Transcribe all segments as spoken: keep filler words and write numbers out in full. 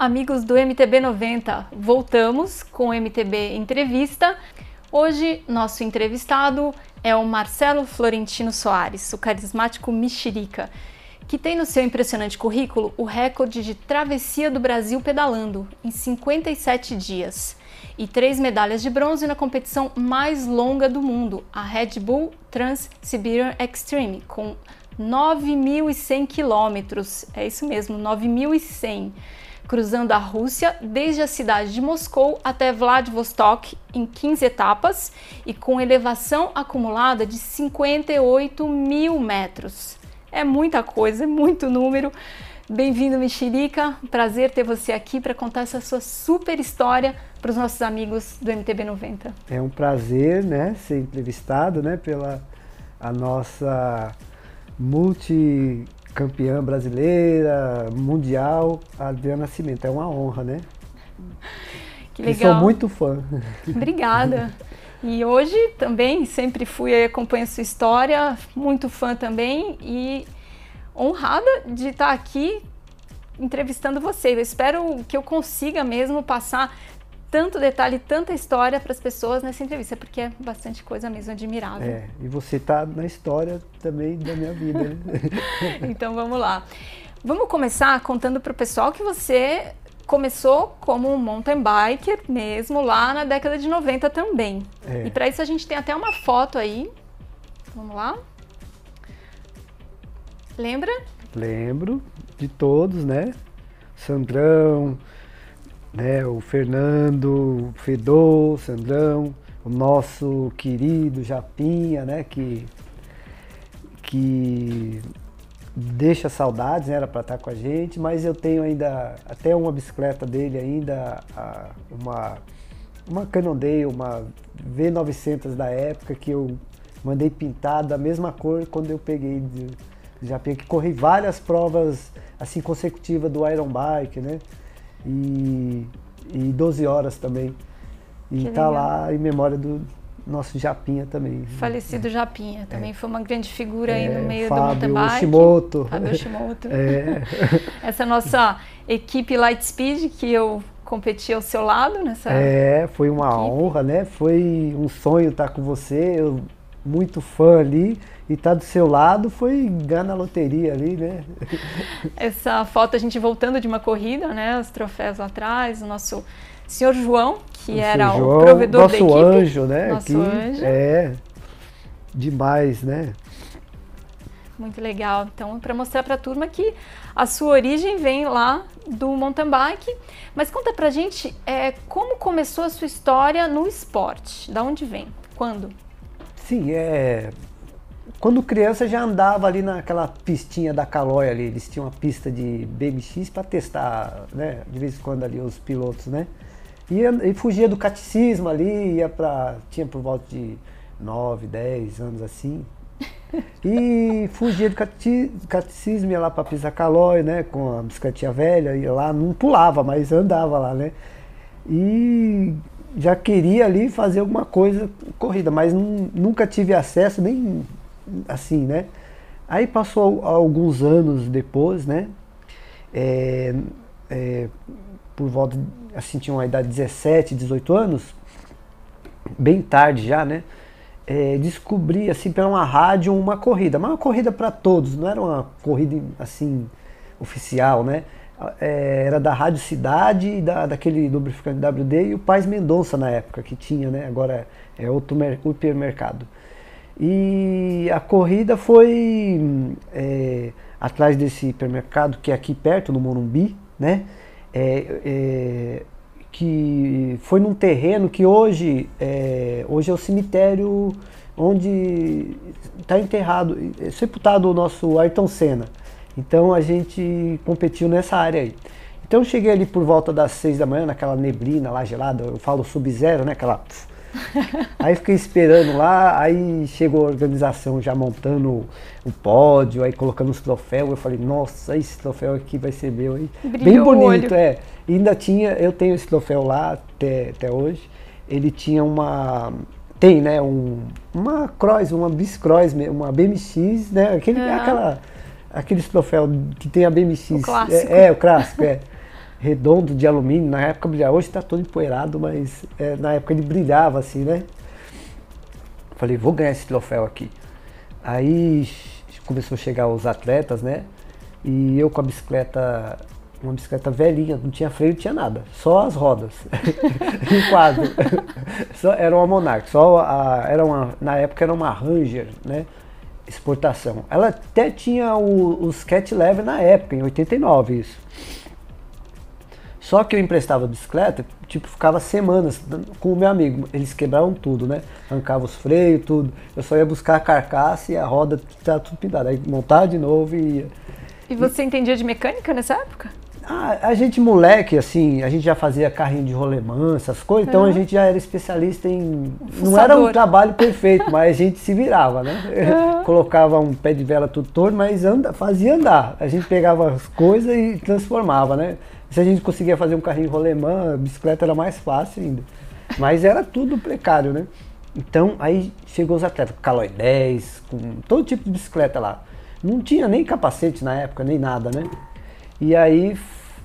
amigos do M T B noventa, voltamos com o M T B Entrevista. Hoje, nosso entrevistado é o Marcelo Florentino Soares, o carismático Mexerica, que tem no seu impressionante currículo o recorde de travessia do Brasil pedalando em cinquenta e sete dias e três medalhas de bronze na competição mais longa do mundo, a Red Bull Trans-Siberian Extreme, com nove mil e cem quilômetros, é isso mesmo, nove mil e cem, cruzando a Rússia desde a cidade de Moscou até Vladivostok em quinze etapas e com elevação acumulada de cinquenta e oito mil metros. É muita coisa, é muito número. Bem-vindo, Mexerica. Prazer ter você aqui para contar essa sua super história para os nossos amigos do M T B noventa. É um prazer, né, ser entrevistado, né, pela a nossa multicampeã brasileira, mundial, Adriana Nascimento. É uma honra, né? Que legal. Eu sou muito fã. Obrigada. E hoje também, sempre fui, acompanho a sua história, muito fã também e honrada de estar aqui entrevistando você. Eu espero que eu consiga mesmo passar tanto detalhe, tanta história para as pessoas nessa entrevista, porque é bastante coisa mesmo admirável. É, e você está na história também da minha vida. Né? Então vamos lá. Vamos começar contando para o pessoal que você começou como um mountain biker mesmo lá na década de noventa também. É. E para isso a gente tem até uma foto aí. Vamos lá. Lembra? Lembro de todos, né? Sandrão, né? O Fernando, o Fedô, o Sandrão, o nosso querido Japinha, né? Que, que deixa saudades, né? Era para estar com a gente, mas eu tenho ainda até uma bicicleta dele ainda, uma, uma Cannondale, uma V novecentos da época que eu mandei pintar da mesma cor quando eu peguei de, de Japinha, que corri várias provas assim consecutivas do Iron Bike, né? E, e doze horas também. E tá lá em memória do nosso Japinha também. Falecido é. Japinha, também é. Foi uma grande figura é, aí no meio Fábio do mountain bike. Shimoto. Fábio Shimoto. É. Essa nossa equipe Lightspeed, que eu competi ao seu lado nessa É, foi uma equipe. honra, né? Foi um sonho estar com você, eu muito fã ali, e estar do seu lado foi ganhar na loteria ali, né? Essa foto a gente voltando de uma corrida, né? Os troféus lá atrás, o nosso senhor João, que Nosso era João, o provedor nosso da equipe. anjo, né? Nosso que anjo. É, demais, né? Muito legal. Então, para mostrar para a turma que a sua origem vem lá do mountain bike. Mas conta pra gente é, como começou a sua história no esporte. Da onde vem? Quando? Sim, é... Quando criança já andava ali naquela pistinha da Caloi ali. Eles tinham uma pista de B M X para testar, né? De vez em quando ali os pilotos, né? E, e fugia do catecismo ali, ia pra... Tinha por volta de nove, dez anos assim. E fugia do catecismo, ia lá pra pista da Caloi, né? Com a bicicletinha velha, ia lá, não pulava, mas andava lá, né? E já queria ali fazer alguma coisa, corrida, mas não, nunca tive acesso, nem assim, né? Aí passou alguns anos depois, né? É, é, por volta, assim, tinha uma idade de dezessete, dezoito anos, bem tarde já, né? É, descobri, assim, pela uma rádio, uma corrida, mas uma corrida para todos, não era uma corrida, assim, oficial, né? É, era da Rádio Cidade e da, daquele lubrificante W D e o Paz Mendonça na época que tinha, né? Agora é outro hipermercado. E a corrida foi é, atrás desse hipermercado que é aqui perto, no Morumbi, né? É, é, que foi num terreno que hoje é, hoje é o cemitério onde está enterrado, sepultado o nosso Ayrton Senna. Então a gente competiu nessa área aí. Então eu cheguei ali por volta das seis da manhã, naquela neblina lá gelada, eu falo sub-zero, né? Aquela... Aí fiquei esperando lá, aí chegou a organização já montando o pódio, aí colocando os troféus, eu falei, nossa, esse troféu aqui vai ser meu, hein? Bem bonito, é. E ainda tinha, eu tenho esse troféu lá até, até hoje, ele tinha uma, tem, né, um, uma cross, uma bis-cross, uma B M X, né, aquele, uhum. aquela, aqueles troféus que tem a B M X. O clássico. É, é o clássico, é. redondo de alumínio, na época brilhava, hoje está todo empoeirado, mas é, na época ele brilhava assim, né? Falei, vou ganhar esse troféu aqui. Aí começou a chegar os atletas, né? E eu com a bicicleta, uma bicicleta velhinha, não tinha freio, não tinha nada, só as rodas, em quadro. Só, era uma Monarch, só a, era uma, na época era uma Ranger, né? Exportação. Ela até tinha o, os cat lever na época, em oitenta e nove isso. Só que eu emprestava a bicicleta, tipo, ficava semanas com o meu amigo. Eles quebravam tudo, né? Arrancavam os freios, tudo. Eu só ia buscar a carcaça e a roda estava tudo pintada. Aí montava de novo e ia. E você e... entendia de mecânica nessa época? Ah, a gente moleque, assim, a gente já fazia carrinho de rolemã, essas coisas, então uhum. a gente já era especialista em... Fuçador. Não era um trabalho perfeito, mas a gente se virava, né? Uhum. Colocava um pé de vela tudo torto, mas anda, fazia andar. A gente pegava as coisas e transformava, né? Se a gente conseguia fazer um carrinho de rolemã, a bicicleta era mais fácil ainda. Mas era tudo precário, né? Então, aí chegou os atletas com Caloi dez, com todo tipo de bicicleta lá. Não tinha nem capacete na época, nem nada, né? E aí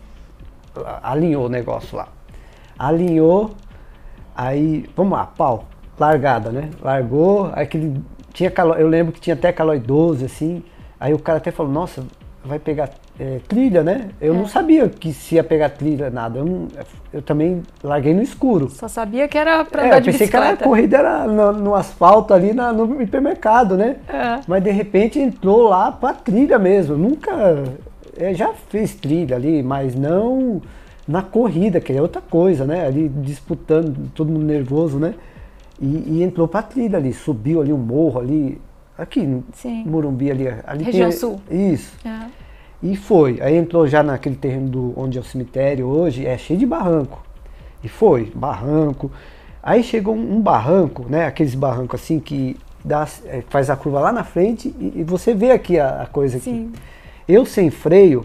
alinhou o negócio lá. Alinhou, aí, vamos lá, pau, largada, né? Largou, aí aquele, tinha Caloi, eu lembro que tinha até Caloi doze, assim. Aí o cara até falou, nossa, vai pegar é, trilha, né? Eu é. não sabia que se ia pegar trilha, nada. Eu, não, eu também larguei no escuro. Só sabia que era pra andar é, de pensei bicicleta. Que era, a corrida era no, no asfalto ali na, no hipermercado, né? É. Mas de repente entrou lá pra trilha mesmo. Eu nunca... É, já fez trilha ali, mas não na corrida, que é outra coisa, né? Ali disputando, todo mundo nervoso, né? E, e entrou pra trilha ali, subiu ali um morro ali, aqui Sim. no Morumbi ali. ali Região tem, Sul. Isso. É. E foi. Aí entrou já naquele terreno do, onde é o cemitério hoje, é cheio de barranco. E foi, barranco. Aí chegou um, um barranco, né? Aqueles barrancos assim que dá, faz a curva lá na frente e, e você vê aqui a, a coisa aqui. Sim. Eu sem freio,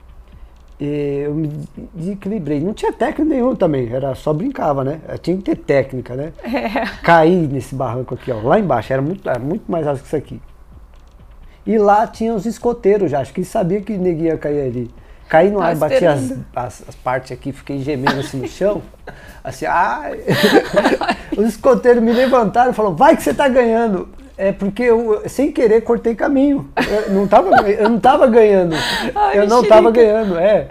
eu me desequilibrei. Não tinha técnica nenhuma também, era só brincava, né? Eu tinha que ter técnica, né? É. Caí nesse barranco aqui, ó, lá embaixo, era muito, era muito mais alto que isso aqui. E lá tinha os escoteiros já, acho que eles sabiam que ninguém ia cair ali. Caí no ar, ah, bati as, as, as partes aqui, fiquei gemendo assim no chão, assim, ai. Os escoteiros me levantaram e falaram, vai que você tá ganhando. É porque eu, sem querer, cortei caminho. Eu não tava, eu não tava ganhando. Ai, eu não mexerica. tava ganhando, é.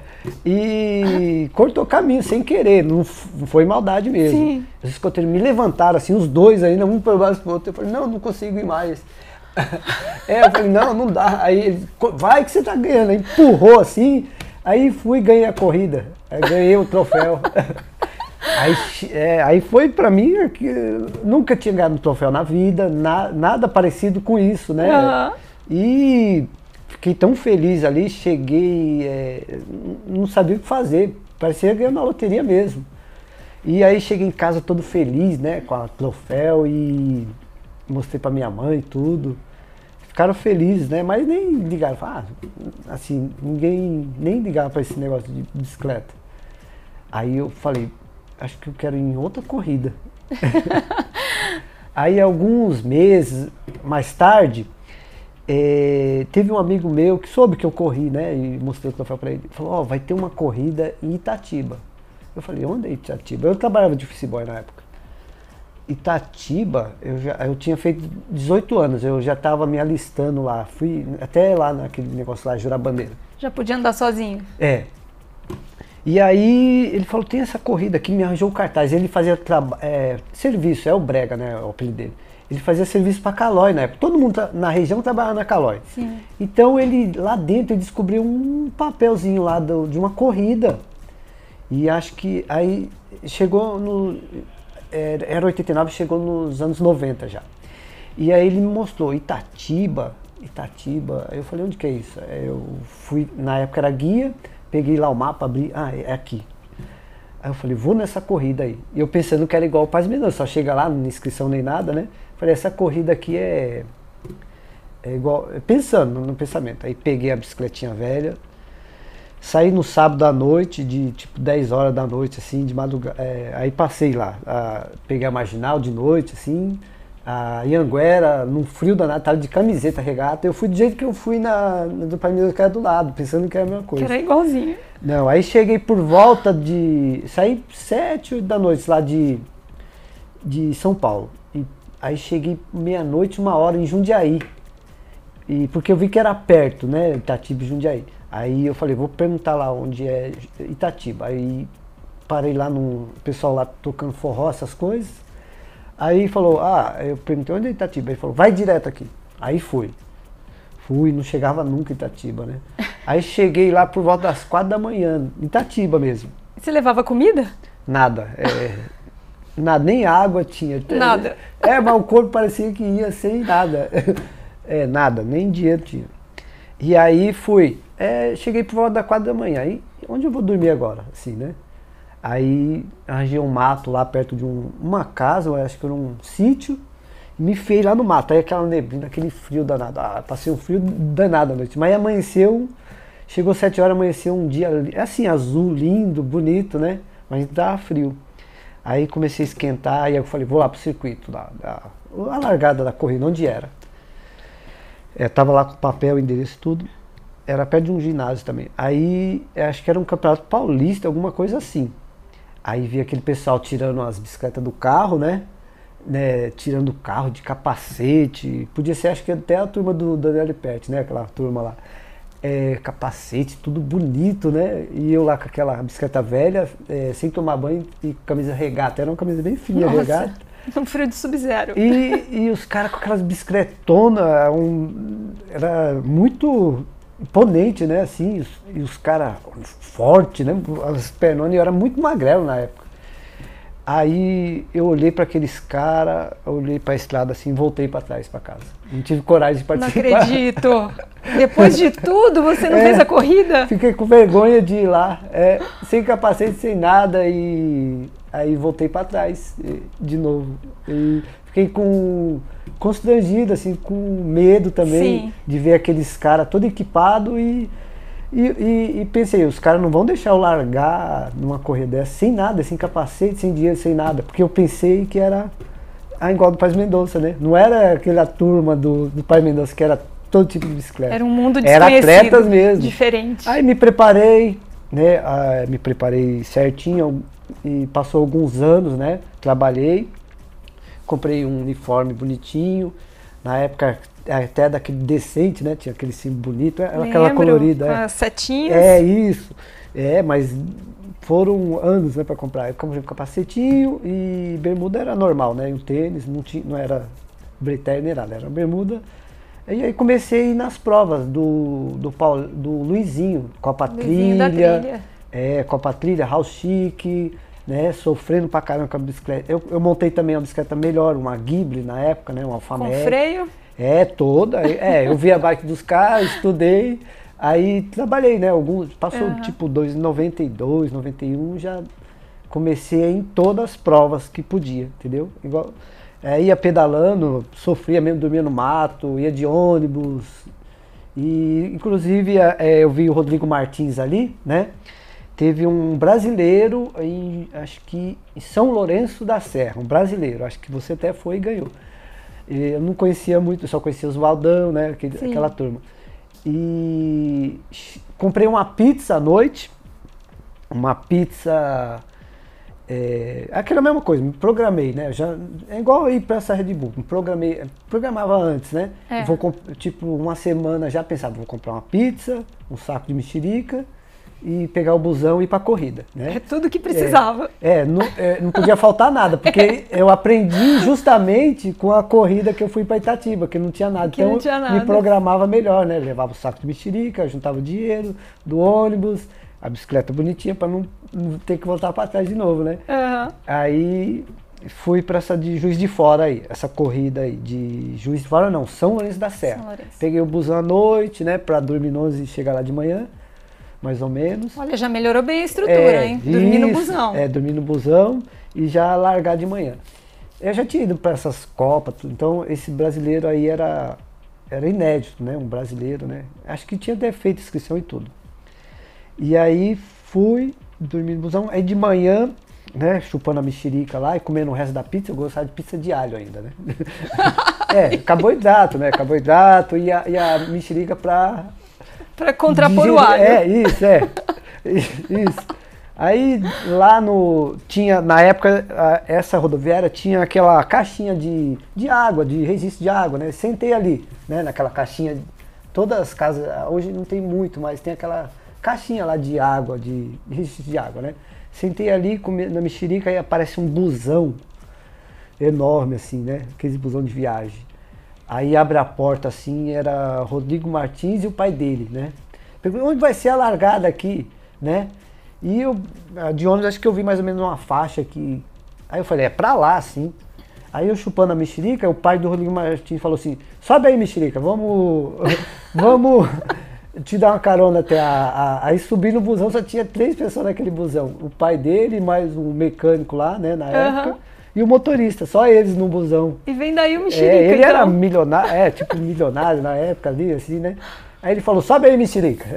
E cortou caminho sem querer, não foi maldade mesmo. Sim. Os escoteiros me levantaram, assim, os dois ainda, um por baixo do outro. Eu falei, não, não consigo ir mais. É, eu falei, não, não dá. Aí ele, vai que você tá ganhando. Aí empurrou assim, aí fui e ganhei a corrida. Aí ganhei o troféu. Aí, é, aí foi pra mim que nunca tinha ganhado um troféu na vida, na, nada parecido com isso, né? Uhum. E fiquei tão feliz ali, cheguei, é, não sabia o que fazer, parecia ganhar na loteria mesmo. E aí cheguei em casa todo feliz, né, com o troféu e mostrei pra minha mãe e tudo. Ficaram felizes, né? Mas nem ligaram, ah, assim, ninguém nem ligava pra esse negócio de bicicleta. Aí eu falei, acho que eu quero ir em outra corrida. Aí alguns meses mais tarde, é, teve um amigo meu que soube que eu corri, né? E mostrei o troféu pra ele. Ele falou, ó, oh, vai ter uma corrida em Itatiba. Eu falei, onde é Itatiba? Eu trabalhava de office boy na época. Itatiba, eu, já, eu tinha feito dezoito anos, eu já estava me alistando lá. Fui até lá naquele negócio lá, jurar bandeira. Já podia andar sozinho? É. E aí ele falou, tem essa corrida aqui, me arranjou o cartaz. Ele fazia é, serviço, é o Brega, né, o apelido dele. Ele fazia serviço para Caloi na época. Todo mundo na região trabalhava na Caloi. Sim. Então ele, lá dentro, ele descobriu um papelzinho lá do, de uma corrida. E acho que aí chegou no... Era oitenta e nove, chegou nos anos noventa já. E aí ele me mostrou Itatiba, Itatiba. Aí eu falei, onde que é isso? Eu fui, na época era guia, peguei lá o mapa, abri, ah, é aqui. Aí eu falei, vou nessa corrida aí. E eu pensando que era igual o Paz Menor, só chega lá, não inscrição nem nada, né? Falei, essa corrida aqui é, é igual, pensando no pensamento. Aí peguei a bicicletinha velha, saí no sábado à noite, de tipo dez horas da noite, assim, de madrugada. É, aí passei lá, a, peguei a marginal de noite, assim, a Anhanguera, num frio danado, tava de camiseta, regata. Eu fui do jeito que eu fui na, do Palmeiras, que era do lado, pensando que era a mesma coisa. Que era igualzinho. Não, aí cheguei por volta de... Saí sete, oito da noite lá de, de São Paulo. E aí cheguei meia-noite, uma hora em Jundiaí. E, porque eu vi que era perto, né, Itatiba e Jundiaí. Aí eu falei, vou perguntar lá onde é Itatiba. Aí parei lá no pessoal lá tocando forró, essas coisas. Aí falou, ah, eu perguntei onde é Itatiba. Ele falou, vai direto aqui. Aí fui. Fui, não chegava nunca em Itatiba, né? Aí cheguei lá por volta das quatro da manhã, em Itatiba mesmo. Você levava comida? Nada. É, nada, nem água tinha. Nada. É, mas o corpo parecia que ia sem nada. É, nada, nem dinheiro tinha. E aí fui. É, cheguei por volta das quatro da manhã. Aí, onde eu vou dormir agora? Assim, né? Aí arranjei um mato lá perto de um, uma casa, eu acho que era um sítio, e me fez lá no mato. Aí aquela neblina, aquele frio danado. Ah, passei um frio danado à noite. Mas amanheceu, chegou sete horas, amanheceu um dia assim, azul, lindo, bonito, né? Mas tava frio. Aí comecei a esquentar e eu falei, vou lá pro circuito, lá, da, a largada da corrida, onde era. É, tava lá com papel, endereço, tudo. Era perto de um ginásio também. Aí acho que era um campeonato paulista, alguma coisa assim. Aí vi aquele pessoal tirando as bicicletas do carro, né? né? Tirando o carro de capacete. Podia ser, acho que até a turma do Daniel Pet, né? Aquela turma lá. É, capacete, tudo bonito, né? E eu lá com aquela bicicleta velha, é, sem tomar banho e camisa regata. Era uma camisa bem fininha, regata. Um frio de sub-zero. E, e os caras com aquelas bicicletonas, um, era muito imponente, né, assim, os, e os caras fortes, né, as pernonas, eu era muito magrelo na época. Aí eu olhei para aqueles caras, olhei para a estrada assim, voltei para trás para casa. Não tive coragem de participar. Não acredito! Depois de tudo, você não é, fez a corrida? Fiquei com vergonha de ir lá, é, sem capacete, sem nada, e aí voltei para trás de novo. E fiquei com constrangido, assim, com medo também. Sim. De ver aqueles caras todo equipado e, e, e, e pensei, os caras não vão deixar eu largar numa corrida dessa sem nada, sem capacete, sem dinheiro, sem nada, porque eu pensei que era a igual do Paz Mendonça, né? Não era aquela turma do, do Paz Mendonça que era todo tipo de bicicleta. Era um mundo desconhecido. Era atletas mesmo. Diferente. Aí me preparei, né? Ah, me preparei certinho e passou alguns anos, né? Trabalhei. Comprei um uniforme bonitinho, na época até daquele decente, né? Tinha aquele símbolo bonito, era aquela colorida. Com é. as setinhas. É, isso. É, mas foram anos, né, para comprar. Eu comprei um capacetinho e bermuda era normal, né? E o tênis, não, tinha, não era bretério nem nada, era bermuda. E aí comecei a ir nas provas do, do, Paulo, do Luizinho, Copa Luizinho da Trilha. Trilha. É, Copa Trilha, House Chic. Né, sofrendo pra caramba com a bicicleta. Eu, eu montei também uma bicicleta melhor, uma Ghibli na época, né, uma Alphamec. Com freio? É, toda. É, eu vi a bike dos caras, estudei, aí trabalhei, né, alguns, passou uhum. tipo dois, noventa e dois, noventa e um, já comecei em todas as provas que podia, entendeu? Igual, é, ia pedalando, sofria mesmo, dormia no mato, ia de ônibus, e inclusive é, eu vi o Rodrigo Martins ali, né? Teve um brasileiro em, acho que em São Lourenço da Serra, um brasileiro, acho que você até foi e ganhou. Eu não conhecia muito, só conhecia os Valdão, né, aquele, aquela turma. E comprei uma pizza à noite, uma pizza, é, aquela mesma coisa, me programei, né, já, é igual ir para essa Red Bull, me programei, programava antes, né, é. vou, tipo uma semana já pensava, vou comprar uma pizza, um saco de mexerica, e pegar o busão e ir pra corrida, né? É tudo que precisava. É, é, não, é, não podia faltar nada, porque eu aprendi justamente com a corrida que eu fui pra Itatiba, que não tinha nada. Que então não tinha nada. Me programava melhor, né? Levava o saco de mexerica, juntava o dinheiro do ônibus, a bicicleta bonitinha pra não, não ter que voltar pra trás de novo, né? Uhum. Aí fui pra essa de Juiz de Fora aí, essa corrida aí, de Juiz de Fora não, São Lourenço da Serra. São Lourenço. Peguei o busão à noite, né? Pra dormir no onze e chegar lá de manhã. Mais ou menos. Olha, já melhorou bem a estrutura, é, hein? Dormir isso, no busão. É, dormir no busão e já largar de manhã. Eu já tinha ido para essas Copas, tudo, então esse brasileiro aí era, era inédito, né? Um brasileiro, né? Acho que tinha até feito inscrição e tudo. E aí fui dormir no busão, aí de manhã né, chupando a mexerica lá e comendo o resto da pizza. Eu gostava de pizza de alho ainda, né? É, carboidrato, né? Carboidrato e a, e a mexerica pra... Pra contrapor o alho. É, isso, é. Isso. Aí lá no... Tinha, na época, a, essa rodoviária tinha aquela caixinha de, de água, de registro de água, né? Sentei ali, né? Naquela caixinha. Todas as casas, hoje não tem muito, mas tem aquela caixinha lá de água, de, de registro de água, né? Sentei ali comi, na mexerica e aparece um busão enorme, assim, né? Aquele busão de viagem. Aí abre a porta assim, era Rodrigo Martins e o pai dele, né? Perguntei, onde vai ser a largada aqui, né? E eu, de ônibus, acho que eu vi mais ou menos uma faixa aqui. Aí eu falei, é pra lá, sim. Aí eu chupando a mexerica, o pai do Rodrigo Martins falou assim, sobe aí, mexerica, vamos, vamos te dar uma carona até a, a... Aí subi no busão, só tinha três pessoas naquele busão. O pai dele, mais um mecânico lá, né, na época. Uhum. E o motorista, só eles no busão. E vem daí o mexerica, é, ele então. era milionário, é, tipo milionário na época ali, assim, né? Aí ele falou, sobe aí, mexerica.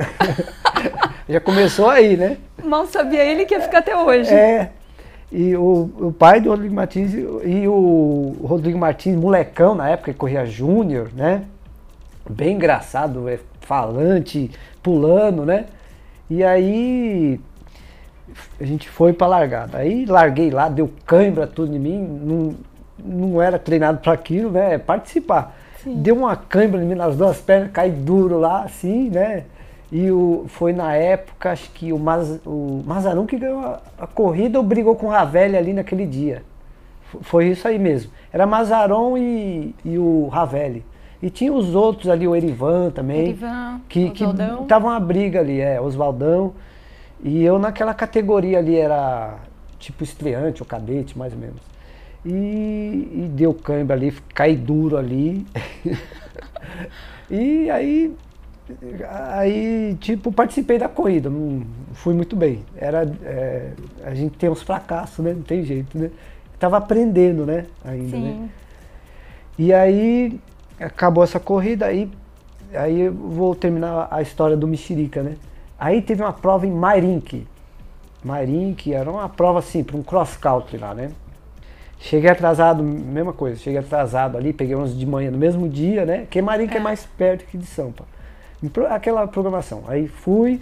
Já começou aí, né? Mal sabia ele que ia ficar até hoje. É, e o, o pai do Rodrigo Martins e o Rodrigo Martins, molecão na época, ele corria júnior, né? Bem engraçado, falante, pulando, né? E aí... a gente foi pra largada. Aí larguei lá, deu cãibra tudo em mim, não, não era treinado para aquilo, né? É participar. Sim. Deu uma cãibra em mim nas duas pernas, caí duro lá, assim, né? E o, foi na época, acho que o, Maz, o Mazarão que ganhou a, a corrida ou brigou com o Ravelli ali naquele dia. Foi isso aí mesmo. Era Mazarão e, e o Ravelli. E tinha os outros ali, o Erivan também. Erivan, que, que tava uma briga ali, é, Oswaldão. E eu naquela categoria ali era tipo estreante ou cadete, mais ou menos. E, e deu câimbra ali, caí duro ali. E aí, aí, tipo, participei da corrida, não fui muito bem. Era, é, a gente tem uns fracassos, né? Não tem jeito, né? Tava aprendendo, né? Ainda, Sim. né? E aí, acabou essa corrida, aí, aí eu vou terminar a história do mexerica, né? Aí teve uma prova em Mairink. Mairink era uma prova assim, para um cross country lá, né? Cheguei atrasado, mesma coisa, cheguei atrasado ali, peguei uns de manhã no mesmo dia, né? Porque Mairink é, é mais perto que de Sampa. Aquela programação. Aí fui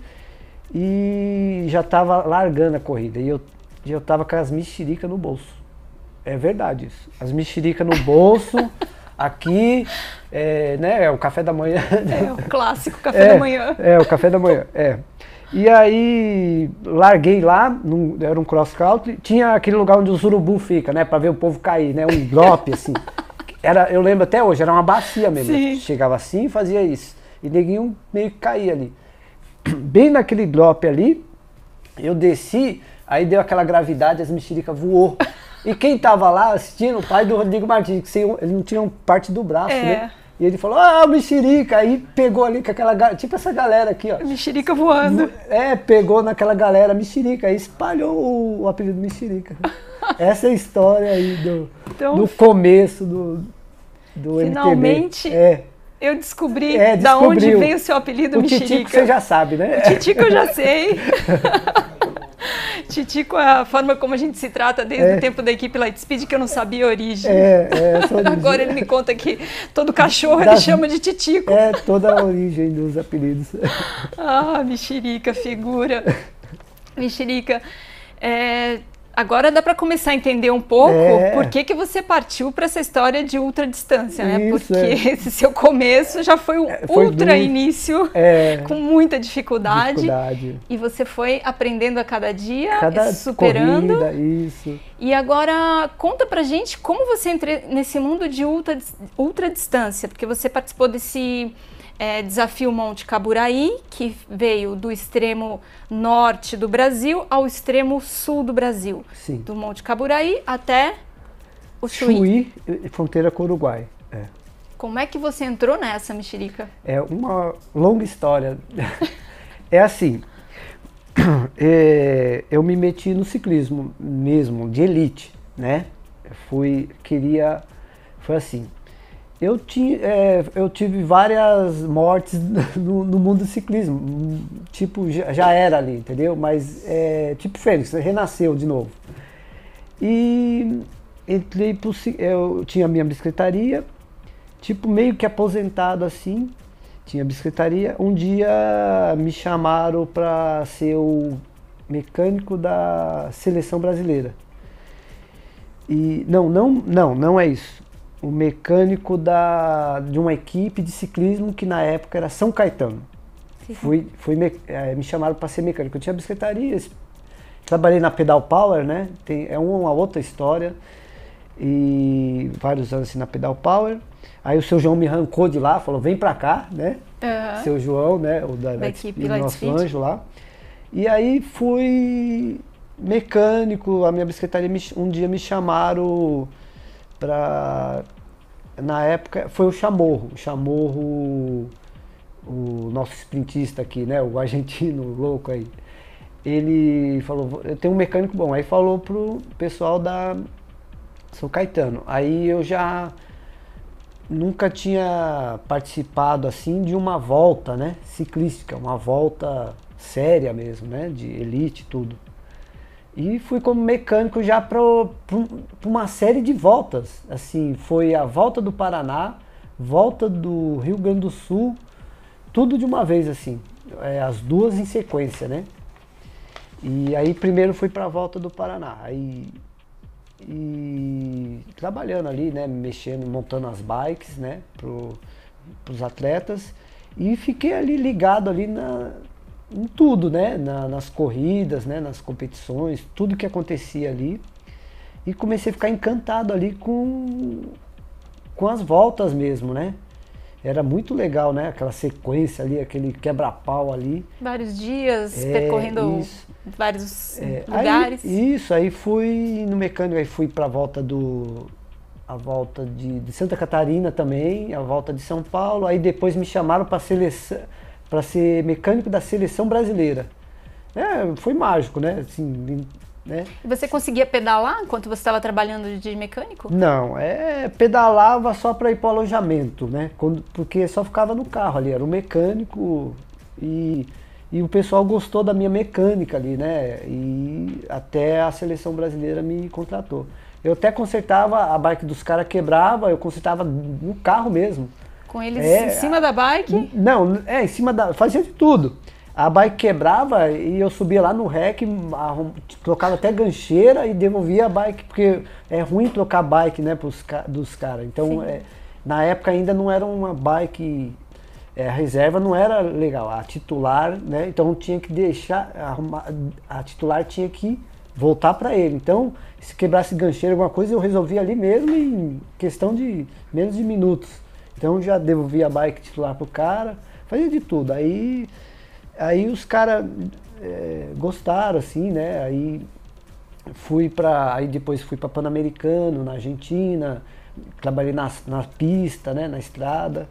e já estava largando a corrida. E eu, eu tava com as mexericas no bolso. É verdade isso. As mexericas no bolso, aqui, é, né? É o café da manhã. É o clássico café é, da manhã. É, o café da manhã, é. E aí, larguei lá, num, era um cross country, tinha aquele lugar onde o urubu fica, né, pra ver o povo cair, né, um drop, assim. Era, eu lembro até hoje, era uma bacia mesmo. Sim. Chegava assim e fazia isso. E neguinho meio que caía ali. Bem naquele drop ali, eu desci, aí deu aquela gravidade, as mexericas voou. E quem tava lá assistindo, o pai do Rodrigo Martins, que sem, ele não tinha parte do braço, é. né? E ele falou, ah, mexerica, aí pegou ali com aquela, tipo essa galera aqui, ó. Mexerica voando. É, pegou naquela galera mexerica, aí espalhou o, o apelido mexerica. Essa é a história aí do, então, do começo do, do finalmente, M T B. É. Eu descobri é, da onde veio o seu apelido, o mexerica. Titico você já sabe, né? O Titico eu já sei. Titico é a forma como a gente se trata desde é. o tempo da equipe Lightspeed, que eu não sabia a origem. É, é essa origem. Agora ele me conta que todo cachorro das, ele chama de Titico. É, toda a origem dos apelidos. Ah, mexerica, figura. Mexerica, é, agora dá para começar a entender um pouco é. por que, que você partiu para essa história de ultradistância, né? Isso, Porque é. esse seu começo já foi um foi ultra muito, início, é, com muita dificuldade, dificuldade. E você foi aprendendo a cada dia, cada superando. Corrida, isso. E agora conta pra gente como você entrou nesse mundo de ultra, ultradistância, porque você participou desse... É, desafio Monte Caburaí, que veio do extremo norte do Brasil ao extremo sul do Brasil. Sim. Do Monte Caburaí até o Chuí. Chuí, fronteira com o Uruguai. É. Como é que você entrou nessa, mexerica? É uma longa história. É assim, é, eu me meti no ciclismo mesmo, de elite, né? Fui, queria, foi assim... Eu, tinha, é, eu tive várias mortes no, no mundo do ciclismo, tipo, já, já era ali, entendeu? Mas, é, tipo Fênix, renasceu de novo. E entrei pro, eu tinha a minha bicicletaria, tipo meio que aposentado assim, tinha bicicletaria. Um dia me chamaram para ser o mecânico da seleção brasileira. E não, não, não, não é isso. O mecânico da, de uma equipe de ciclismo que na época era São Caetano. Sim. Fui, fui me, é, me chamaram para ser mecânico. Eu tinha bicicletaria, trabalhei na Pedal Power, né? Tem, é uma outra história. E vários anos assim na Pedal Power. Aí o seu João me arrancou de lá, falou, vem pra cá, né? Uhum. Seu João, né? O da, da equipe, o nosso anjo lá. E aí fui mecânico, a minha bicicletaria, me, um dia me chamaram pra... Na época foi o Chamorro, o Chamorro, o nosso sprintista aqui, né? O argentino louco aí. Ele falou, eu tenho um mecânico bom. Aí falou pro pessoal da São Caetano. Aí eu já nunca tinha participado assim de uma volta, né, ciclística, uma volta séria mesmo, né, de elite e tudo. E fui como mecânico já para uma série de voltas, assim, foi a volta do Paraná, volta do Rio Grande do Sul, tudo de uma vez assim, é, as duas em sequência, né. E aí primeiro fui para a volta do Paraná, aí e trabalhando ali, né, mexendo, montando as bikes, né, pro, pros atletas, e fiquei ali ligado ali na, em tudo, né, na, nas corridas, né, nas competições, tudo que acontecia ali, e comecei a ficar encantado ali com, com as voltas mesmo, né. Era muito legal, né, aquela sequência ali, aquele quebra-pau ali. Vários dias é, percorrendo isso. vários é, lugares. Aí, isso, aí fui no mecânico, aí fui pra volta do... a volta de, de Santa Catarina também, a volta de São Paulo, aí depois me chamaram para seleção, para ser mecânico da seleção brasileira. É, foi mágico, né, assim... Né? E você conseguia pedalar enquanto você estava trabalhando de mecânico? Não, é, pedalava só para ir para o alojamento, né? Quando, porque só ficava no carro ali, era um mecânico e, e o pessoal gostou da minha mecânica ali, né? E até a seleção brasileira me contratou. Eu até consertava, a bike dos caras quebrava, eu consertava no carro mesmo. Com eles é, em cima da bike? Não, é, em cima da... fazia de tudo. A bike quebrava e eu subia lá no rec, trocava até gancheira e devolvia a bike, porque é ruim trocar bike, né, pros, dos caras. Então, é, na época ainda não era uma bike, é, a reserva não era legal, a titular, né, então tinha que deixar, a, a titular tinha que voltar para ele. Então, se quebrasse gancheira, alguma coisa, eu resolvia ali mesmo em questão de menos de minutos. Então, já devolvia a bike titular pro cara, fazia de tudo. Aí... Aí os caras é, gostaram, assim, né? Aí fui pra. Aí depois fui para Pan-Americano, na Argentina, trabalhei na, na pista, né? Na estrada.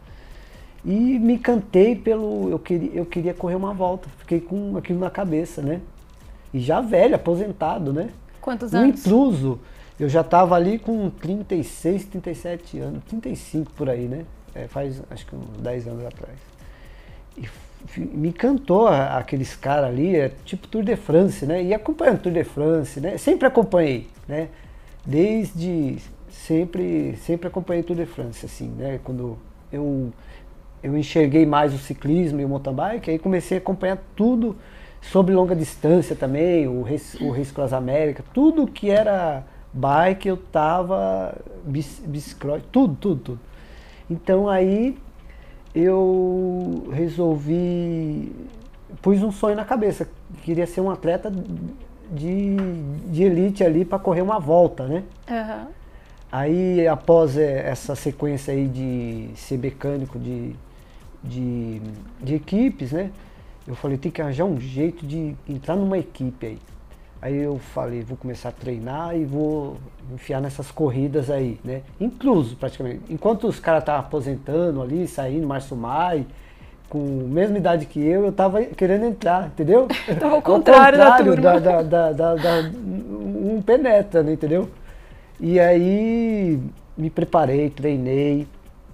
E me encantei pelo. Eu queria, eu queria correr uma volta. Fiquei com aquilo na cabeça, né? E já velho, aposentado, né? Quantos um anos? Intruso. Eu já estava ali com trinta e seis, trinta e sete anos, trinta e cinco por aí, né? É, faz acho que uns dez anos atrás. E me encantou aqueles caras ali, é tipo Tour de France, né? E acompanhando Tour de France, né? Sempre acompanhei, né? Desde sempre, sempre acompanhei Tour de France, assim, né? Quando eu eu enxerguei mais o ciclismo e o mountain bike, aí comecei a acompanhar tudo sobre longa distância também, o Race, o Race Cross América, tudo que era bike eu tava, bicicross, tudo, tudo, tudo. Então aí eu resolvi, pus um sonho na cabeça, queria ser um atleta de, de elite ali para correr uma volta, né? Uhum. Aí após essa sequência aí de ser mecânico de, de, de equipes, né? Eu falei, tem que arranjar um jeito de entrar numa equipe aí. Aí eu falei, vou começar a treinar e vou enfiar nessas corridas aí, né? Incluso, praticamente. Enquanto os caras estavam aposentando ali, saindo, Márcio Mai, com a mesma idade que eu, eu tava querendo entrar, entendeu? Então, ao contrário, ao contrário da turma. Da, da, da, da, da, um penetra, né, entendeu? E aí me preparei, treinei,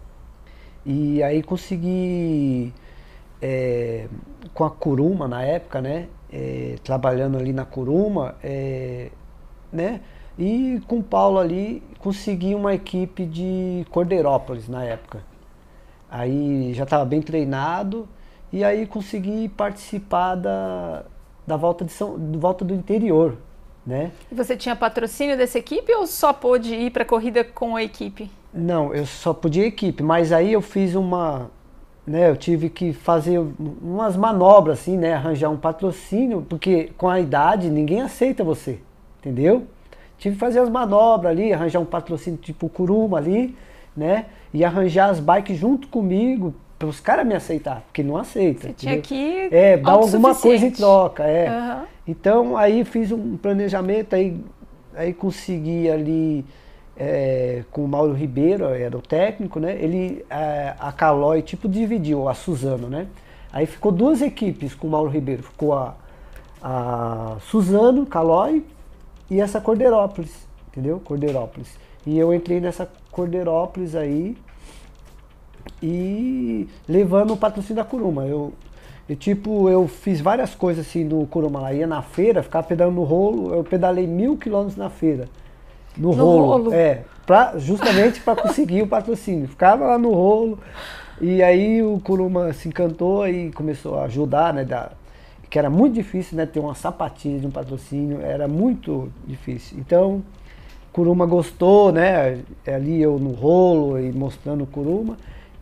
e aí consegui, é, com a Kuruma na época, né? É, trabalhando ali na Kuruma, é, né, E com o Paulo ali, consegui uma equipe de Cordeirópolis na época. Aí já estava bem treinado e aí consegui participar da, da volta, de São, de volta do interior, né? E você tinha patrocínio dessa equipe ou só pôde ir para a corrida com a equipe? Não, eu só podia equipe, mas aí eu fiz uma... Né, eu tive que fazer umas manobras, assim, né, arranjar um patrocínio, porque com a idade ninguém aceita você, entendeu? Tive que fazer as manobras ali, arranjar um patrocínio tipo Kuruma ali, né, e arranjar as bikes junto comigo, para os caras me aceitar, porque não aceita. Você tinha que É, dar alguma coisa em troca, é. Uhum. Então aí fiz um planejamento, aí, aí consegui ali... É, com o Mauro Ribeiro, era o técnico, né? Ele, a, a Caloi, tipo, dividiu, a Suzano, né? Aí ficou duas equipes com o Mauro Ribeiro. Ficou a, a Suzano, Caloi e essa Cordeirópolis, entendeu? Cordeirópolis. E eu entrei nessa Cordeirópolis aí e levando o patrocínio da Kuruma. Eu, eu, tipo, eu fiz várias coisas assim no Kuruma lá. Ia na feira, ficava pedalando no rolo, eu pedalei mil quilômetros na feira. No, no rolo, rolo, é, pra, justamente para conseguir o patrocínio. Ficava lá no rolo e aí o Kuruma se encantou e começou a ajudar, né, da, que era muito difícil, né, ter uma sapatilha de um patrocínio, era muito difícil. Então, Kuruma gostou, né, ali eu no rolo e mostrando o Kuruma,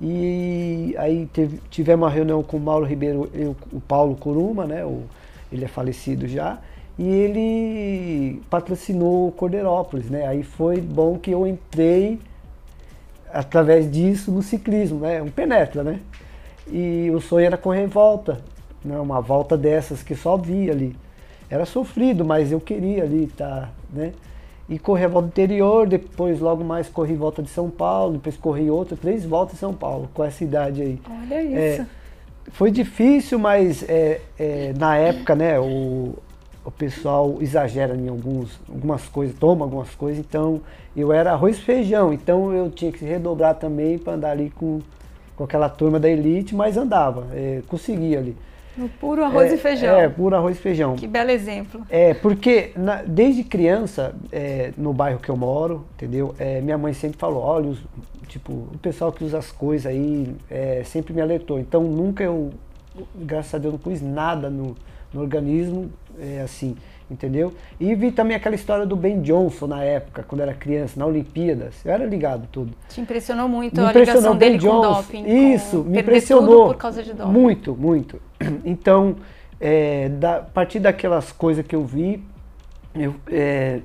e aí teve, tivemos uma reunião com o Mauro Ribeiro e o, o Paulo Kuruma, né, o, ele é falecido já, e ele patrocinou o Cordeirópolis, né? Aí foi bom que eu entrei através disso no ciclismo, né? Um penetra, né? E o sonho era correr volta, né? Uma volta dessas que só via ali. Era sofrido, mas eu queria ali, tá, né? E corri a volta do interior, depois logo mais corri volta de São Paulo, depois corri outra, três voltas de São Paulo, com essa idade aí. Olha isso. É, foi difícil, mas é, é, na época, né? O, o pessoal exagera em alguns, algumas coisas, toma algumas coisas, então eu era arroz e feijão, então eu tinha que se redobrar também para andar ali com, com aquela turma da elite, mas andava, é, conseguia ali. No puro arroz é, e feijão. É, puro arroz e feijão. Que belo exemplo. É, porque na, desde criança, é, no bairro que eu moro, entendeu, é, minha mãe sempre falou, olha, os, tipo, o pessoal que usa as coisas aí, é, sempre me alertou, então nunca eu, graças a Deus, não pus nada no, no organismo, é, assim, entendeu? E vi também aquela história do Ben Johnson na época, quando era criança, na Olimpíadas, eu era ligado tudo. Te impressionou muito me a impressionou ligação dele Ben com Johnson, doping? Isso, com me impressionou. Tudo por causa de doping. Muito, muito. Então, é, da, a partir daquelas coisas que eu vi, eu, é,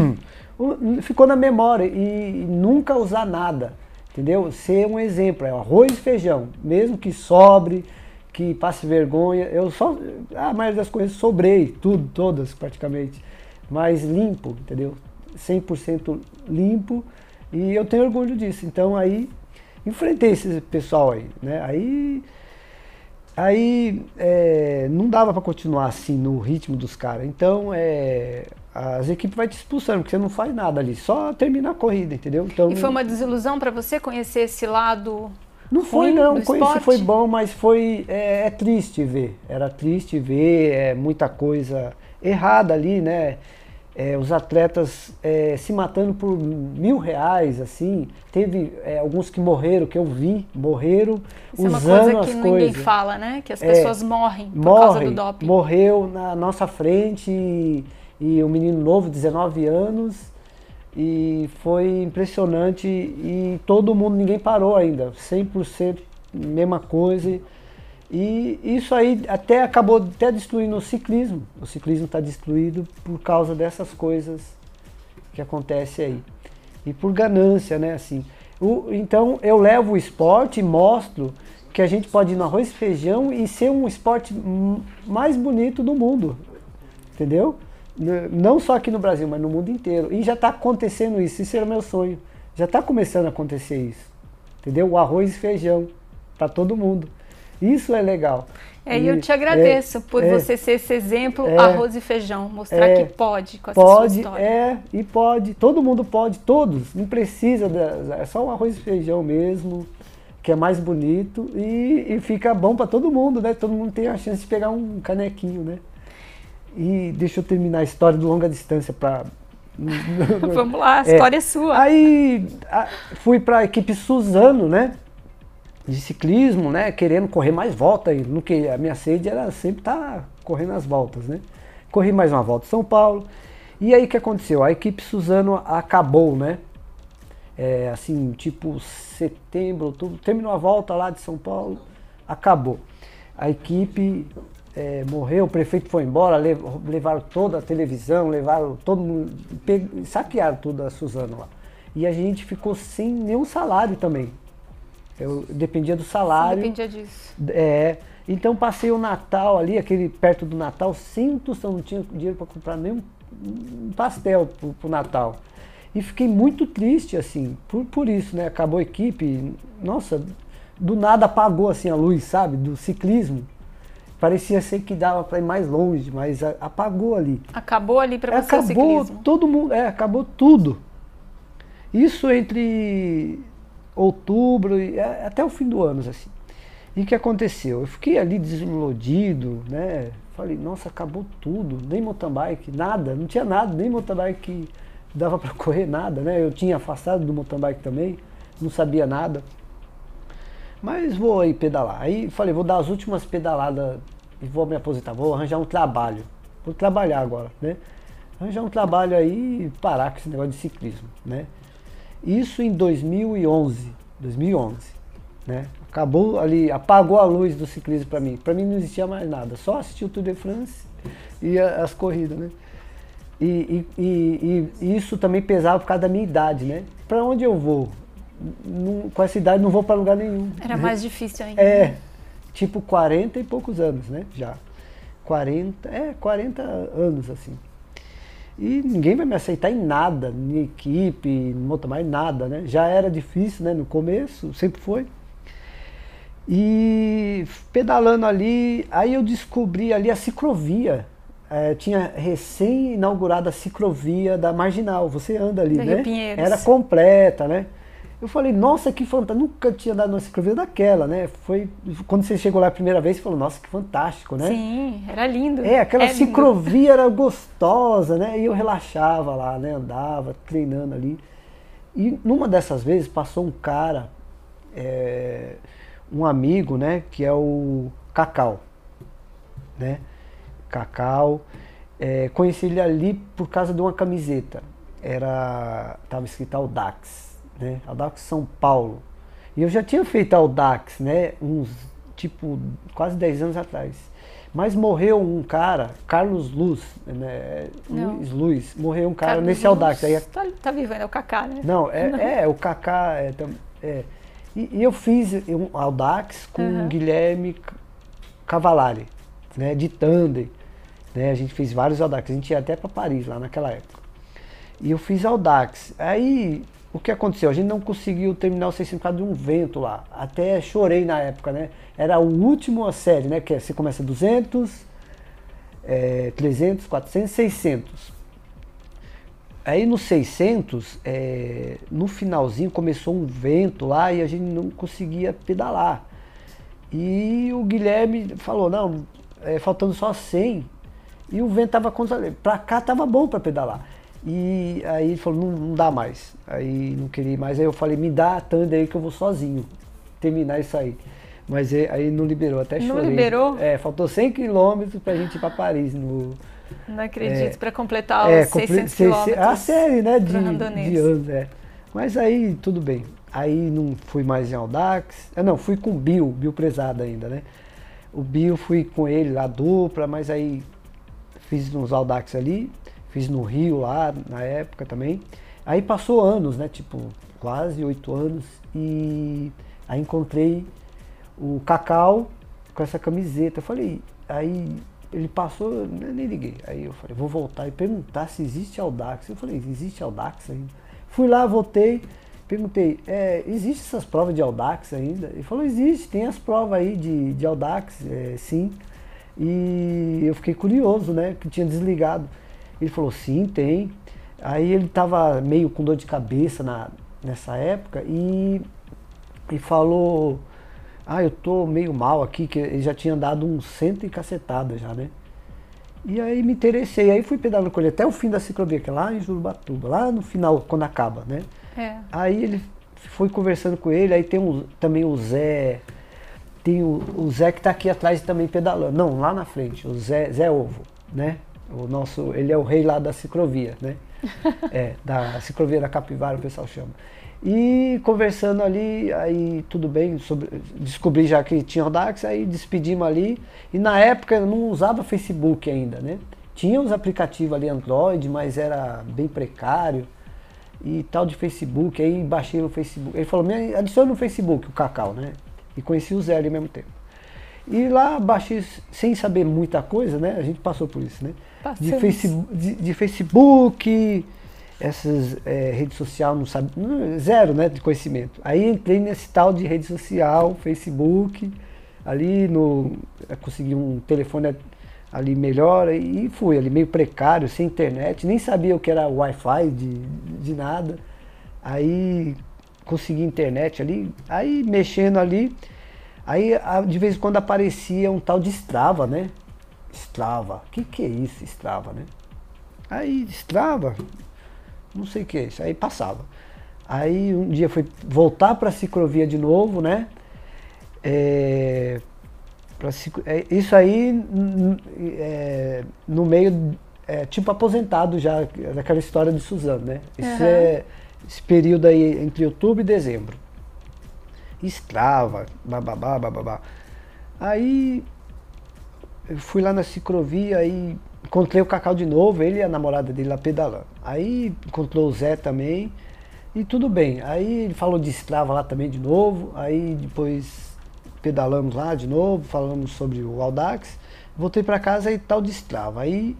ficou na memória e, e nunca usar nada, entendeu? Ser um exemplo, é arroz e feijão, mesmo que sobre, que passe vergonha, eu só, a maioria das coisas sobrei, tudo, todas praticamente, mas limpo, entendeu? cem por cento limpo e eu tenho orgulho disso, então aí enfrentei esse pessoal aí, né? Aí, aí é, não dava para continuar assim no ritmo dos caras, então é, as equipes vão te expulsando, porque você não faz nada ali, só termina a corrida, entendeu? Então, e foi uma desilusão para você conhecer esse lado? Não foi, ruim não, do conheci, esporte? foi bom, mas foi, é, é triste ver, era triste ver, é, muita coisa errada ali, né, é, os atletas é, se matando por mil reais, assim, teve é, alguns que morreram, que eu vi, morreram Isso usando é uma coisa as que coisas. ninguém fala, né, que as É, pessoas morrem por morre, causa do doping. Morreu na nossa frente e, e um menino novo, dezenove anos, e foi impressionante e todo mundo, ninguém parou ainda, cem por cento mesma coisa. E isso aí até acabou até destruindo o ciclismo. O ciclismo está destruído por causa dessas coisas que acontecem aí. E por ganância, né? Assim, o, então eu levo o esporte e mostro que a gente pode ir no arroz e feijão e ser um esporte mais bonito do mundo. Entendeu? Não só aqui no Brasil, mas no mundo inteiro. E já está acontecendo isso, isso era o meu sonho. Já está começando a acontecer isso. Entendeu? O arroz e feijão para todo mundo. Isso é legal. É, e eu te agradeço é, por é, você ser esse exemplo, é, arroz e feijão, mostrar é, que pode com essa pode, sua história. É, e pode, todo mundo pode, todos, não precisa, de, é só o arroz e feijão mesmo, que é mais bonito e, e fica bom para todo mundo, né? Todo mundo tem a chance de pegar um canequinho, né? E deixa eu terminar a história do longa distância para Vamos lá, a história é, é sua. Aí a, fui para a equipe Suzano, né? De ciclismo, né? Querendo correr mais volta aí. No que a minha sede era sempre estar tá correndo as voltas, né? Corri mais uma volta em São Paulo. E aí o que aconteceu? A equipe Suzano acabou, né? É, assim, tipo setembro, outubro, terminou a volta lá de São Paulo, acabou. A equipe é, morreu, o prefeito foi embora, levaram toda a televisão, levaram todo mundo, saquearam tudo a Suzano lá. E a gente ficou sem nenhum salário também. Eu dependia do salário. Você dependia disso. É, então passei o Natal ali, aquele perto do Natal, sem tostão, não tinha dinheiro para comprar nem um, um pastel pro, pro Natal. E fiquei muito triste, assim, por, por isso, né? Acabou a equipe, nossa, do nada apagou assim a luz, sabe? Do ciclismo. Parecia ser que dava para ir mais longe, mas a, apagou ali. Acabou ali para você acabou o ciclismo? Todo mundo, é, acabou tudo. Isso entre outubro e é, até o fim do ano, assim. E o que aconteceu? Eu fiquei ali desiludido, né? Falei, nossa, acabou tudo, nem mountain bike, nada, não tinha nada, nem mountain bike dava para correr, nada, né? Eu tinha afastado do mountain bike também, não sabia nada. Mas vou aí pedalar. Aí falei, vou dar as últimas pedaladas e vou me aposentar, vou arranjar um trabalho. Vou trabalhar agora, né? Arranjar um trabalho aí e parar com esse negócio de ciclismo, né? Isso em dois mil e onze, né? Acabou ali, apagou a luz do ciclismo para mim. Para mim não existia mais nada, só assistir o Tour de France e as corridas, né? E, e, e, e isso também pesava por causa da minha idade, né? Para onde eu vou? Não, com essa idade não vou para lugar nenhum. Era né? mais difícil ainda. É, tipo quarenta e poucos anos, né? Já. quarenta, é, quarenta anos, assim. E ninguém vai me aceitar em nada, em equipe, não vou tomar em nada, né? Já era difícil, né? No começo, sempre foi. E pedalando ali, aí eu descobri ali a ciclovia. É, tinha recém-inaugurada a ciclovia da Marginal, você anda ali, da né? Rio Pinheiros. Era completa, né? Eu falei, nossa, que fantástico, nunca tinha dado uma ciclovia daquela, né? Foi, quando você chegou lá a primeira vez, você falou, nossa, que fantástico, né? Sim, era lindo. É, aquela é ciclovia lindo. era gostosa, né? E eu relaxava lá, né? Andava, treinando ali. E numa dessas vezes passou um cara, é, um amigo, né? Que é o Cacau, né? Cacau, é, conheci ele ali por causa de uma camiseta, era, estava escrito Audax, né, Audax São Paulo, e eu já tinha feito Audax, né, uns, tipo, quase dez anos atrás, mas morreu um cara, Carlos Luz, né, Luiz Luz, morreu um cara Carlos nesse Audax. Aí, tá, tá vivendo, é o Kaká, né? Não, é, é o Kaká, é, é, e, e eu fiz um Audax com uhum. o Guilherme Cavallari, né, de tandem. Né, a gente fez vários Audax, a gente ia até para Paris lá naquela época. E eu fiz Audax. Aí o que aconteceu? A gente não conseguiu terminar o seiscentos por causa de um vento lá. Até chorei na época, né? Era o último a série, né? Que você começa duzentos, é, trezentos, quatrocentos, seiscentos. Aí no seiscentos, é, no finalzinho começou um vento lá e a gente não conseguia pedalar. E o Guilherme falou, não, é, faltando só cem. E o vento tava contra, pra cá tava bom para pedalar. E aí ele falou, não, não dá mais. Aí não queria ir mais. Aí eu falei, me dá a tanda aí que eu vou sozinho terminar isso aí. Mas aí não liberou, até chorei. Não liberou? É, faltou cem quilômetros pra gente ir pra Paris. No, não acredito, é, para completar é, os seiscentos quilômetros. A série, né, de, de anos, é. Mas aí tudo bem. Aí não fui mais em Audax. Ah, não, fui com o Bill, Bill Prezado ainda, né? O Bill, fui com ele lá, dupla, mas aí fiz uns Audax ali, fiz no Rio lá, na época também. Aí passou anos, né, tipo, quase oito anos, e aí encontrei o Cacau com essa camiseta. Eu falei, aí ele passou, eu nem liguei. Aí eu falei, vou voltar e perguntar se existe Audax. Eu falei, existe Audax ainda? Fui lá, voltei, perguntei, é, existe essas provas de Audax ainda? Ele falou, existe, tem as provas aí de, de Audax, é, sim. E eu fiquei curioso, né, que tinha desligado. Ele falou, sim, tem. Aí ele estava meio com dor de cabeça na, nessa época e, e falou, ah, eu tô meio mal aqui, que ele já tinha dado um cento e cacetada já, né? E aí me interessei, aí fui pedalando com ele até o fim da ciclovia, que é lá em Jurubatuba, lá no final, quando acaba, né? É. Aí ele foi conversando com ele, aí tem um, também o Zé, tem o, o Zé que tá aqui atrás também pedalando, não, lá na frente, o Zé, Zé Ovo, né? O nosso, ele é o rei lá da ciclovia, né? É, da ciclovia da Capivara, o pessoal chama. E conversando ali, aí tudo bem, sobre, descobri já que tinha Audax, aí despedimos ali. E na época eu não usava Facebook ainda, né? Tinha os aplicativos ali Android, mas era bem precário. E tal de Facebook, aí baixei no Facebook. Ele falou, me adiciona no Facebook, o Cacau, né? E conheci o Zé ali ao mesmo tempo. E lá baixei sem saber muita coisa, né? A gente passou por isso, né? De, face, de, de Facebook, essas é, redes sociais, não sabe, zero, né, de conhecimento. Aí entrei nesse tal de rede social, Facebook, ali no, consegui um telefone ali melhor e fui ali meio precário, sem internet, nem sabia o que era Wi-Fi de, de nada. Aí consegui internet ali, aí mexendo ali, aí de vez em quando aparecia um tal de Strava, né? Strava, o que que é isso, Strava, né? Aí Strava, não sei o que é isso, aí passava. Aí um dia foi voltar para a ciclovia de novo, né? É, pra, é, isso aí é, no meio, é, tipo aposentado já, daquela história de Suzano, né? Isso uhum. é esse período aí entre outubro e dezembro. Strava, bababá, bababá. Aí eu fui lá na ciclovia, aí encontrei o Cacau de novo, ele e a namorada dele lá pedalando. Aí encontrou o Zé também, e tudo bem. Aí ele falou de Strava lá também de novo, aí depois pedalamos lá de novo, falamos sobre o Audax. Voltei para casa e tal de Strava. Aí,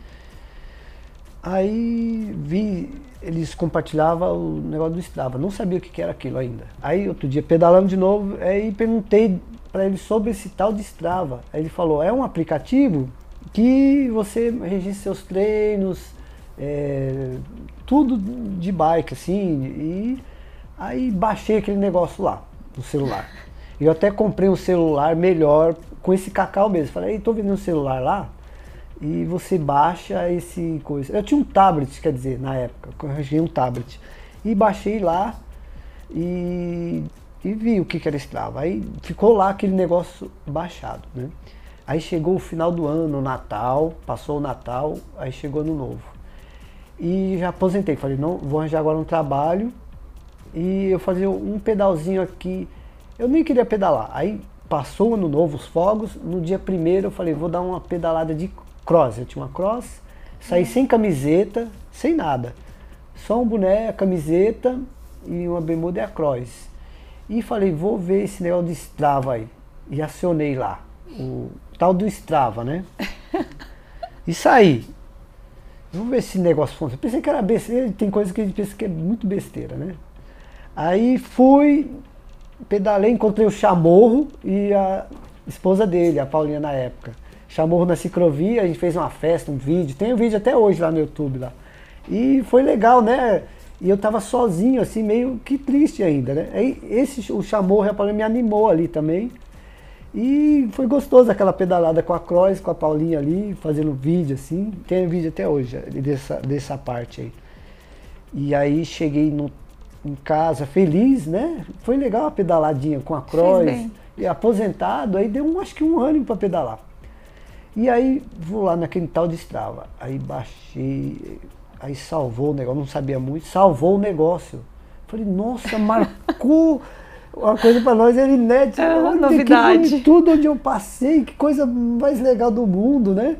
aí vi, eles compartilhavam o negócio do Strava, não sabia o que era aquilo ainda. Aí outro dia pedalando de novo, aí perguntei para ele sobre esse tal de Strava. Aí ele falou, é um aplicativo que você registra seus treinos, é, tudo de bike, assim, e aí baixei aquele negócio lá, no celular. Eu até comprei um celular melhor, com esse Cacau mesmo. Falei, tô vendendo um celular lá, e você baixa esse coisa. Eu tinha um tablet, quer dizer, na época, eu arranjei um tablet. E baixei lá, e... e vi o que que era Strava. Aí ficou lá aquele negócio baixado, né? Aí chegou o final do ano, o Natal, passou o Natal, aí chegou ano novo. E já aposentei, falei, não, vou arranjar agora um trabalho e eu fazia um pedalzinho aqui. Eu nem queria pedalar. Aí passou o ano novo, os fogos, no dia primeiro eu falei, vou dar uma pedalada de cross. Eu tinha uma cross, saí sem camiseta, sem nada. Só um boné, a camiseta e uma bermuda e a cross. E falei, vou ver esse negócio de Strava aí. E acionei lá, o tal do Strava, né? E saí. Vamos ver se esse negócio funciona. Eu pensei que era besteira, tem coisa que a gente pensa que é muito besteira, né? Aí fui, pedalei, encontrei o Chamorro e a esposa dele, a Paulinha na época. Chamorro na ciclovia, a gente fez uma festa, um vídeo, tem um vídeo até hoje lá no YouTube lá. E foi legal, né? E eu tava sozinho, assim, meio que triste ainda, né? Aí esse, o Chamorro e a Paulinha me animou ali também. E foi gostoso aquela pedalada com a Cross, com a Paulinha ali, fazendo vídeo assim. Tem vídeo até hoje dessa, dessa parte aí. E aí cheguei no, em casa feliz, né? Foi legal a pedaladinha com a Cross. E aposentado, aí deu um, acho que um ânimo para pedalar. E aí vou lá naquele tal de Strava. Aí baixei, aí salvou o negócio, não sabia muito, salvou o negócio. Falei, nossa, marcou... Uma coisa para nós era inédita, é uma novidade. Tudo onde eu passei, que coisa mais legal do mundo, né?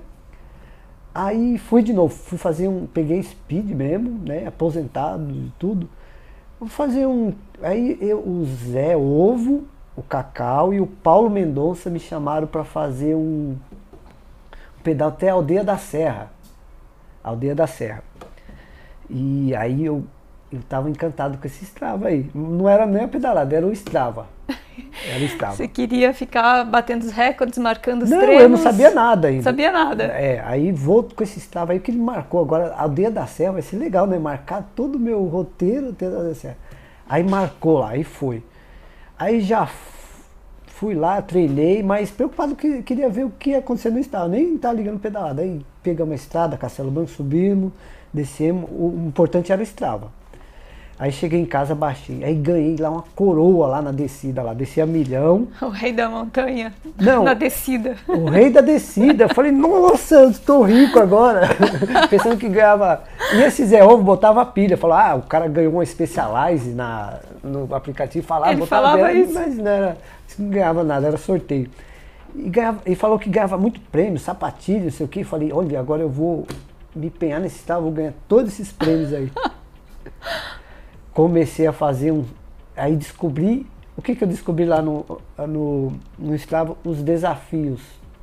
Aí fui de novo, fui fazer um, peguei speed mesmo, né? Aposentado e tudo. Vou fazer um, aí eu, o Zé Ovo, o Cacau e o Paulo Mendonça me chamaram para fazer um, um pedal até a Aldeia da Serra, Aldeia da Serra. E aí eu Eu estava encantado com esse Strava aí. Não era nem a pedalada, era o Strava. Era o Strava. Você queria ficar batendo os recordes, marcando os não, treinos? Não, eu não sabia nada ainda. Sabia nada. É, aí volto com esse Strava aí que ele marcou. Agora, a Aldeia da Serra vai ser legal, né? Marcar todo o meu roteiro, Aldeia da Serra. Aí marcou lá, aí foi. Aí já fui lá, treinei, mas preocupado que queria ver o que ia acontecer no Strava. Nem estava ligando pedalada. Aí pegamos a estrada, Castelo Branco, subimos, descemos, o importante era o Strava. Aí cheguei em casa, baixei, aí ganhei lá uma coroa lá na descida, lá, desci a milhão. O rei da montanha, não, na descida. O rei da descida, eu falei, nossa, eu estou rico agora, pensando que ganhava, e esse Zé Ovo botava pilha, falou, ah, o cara ganhou uma Specialized na, no aplicativo, falava, Ele botava falava dela, isso. Mas não, era, não ganhava nada, era sorteio. E, ganhava, e falou que ganhava muito prêmio, sapatilha, não sei o que, falei, olha, agora eu vou me empenhar nesse tal, vou ganhar todos esses prêmios aí. Comecei a fazer um... Aí descobri... O que, que eu descobri lá no, no, no Strava? Os desafios.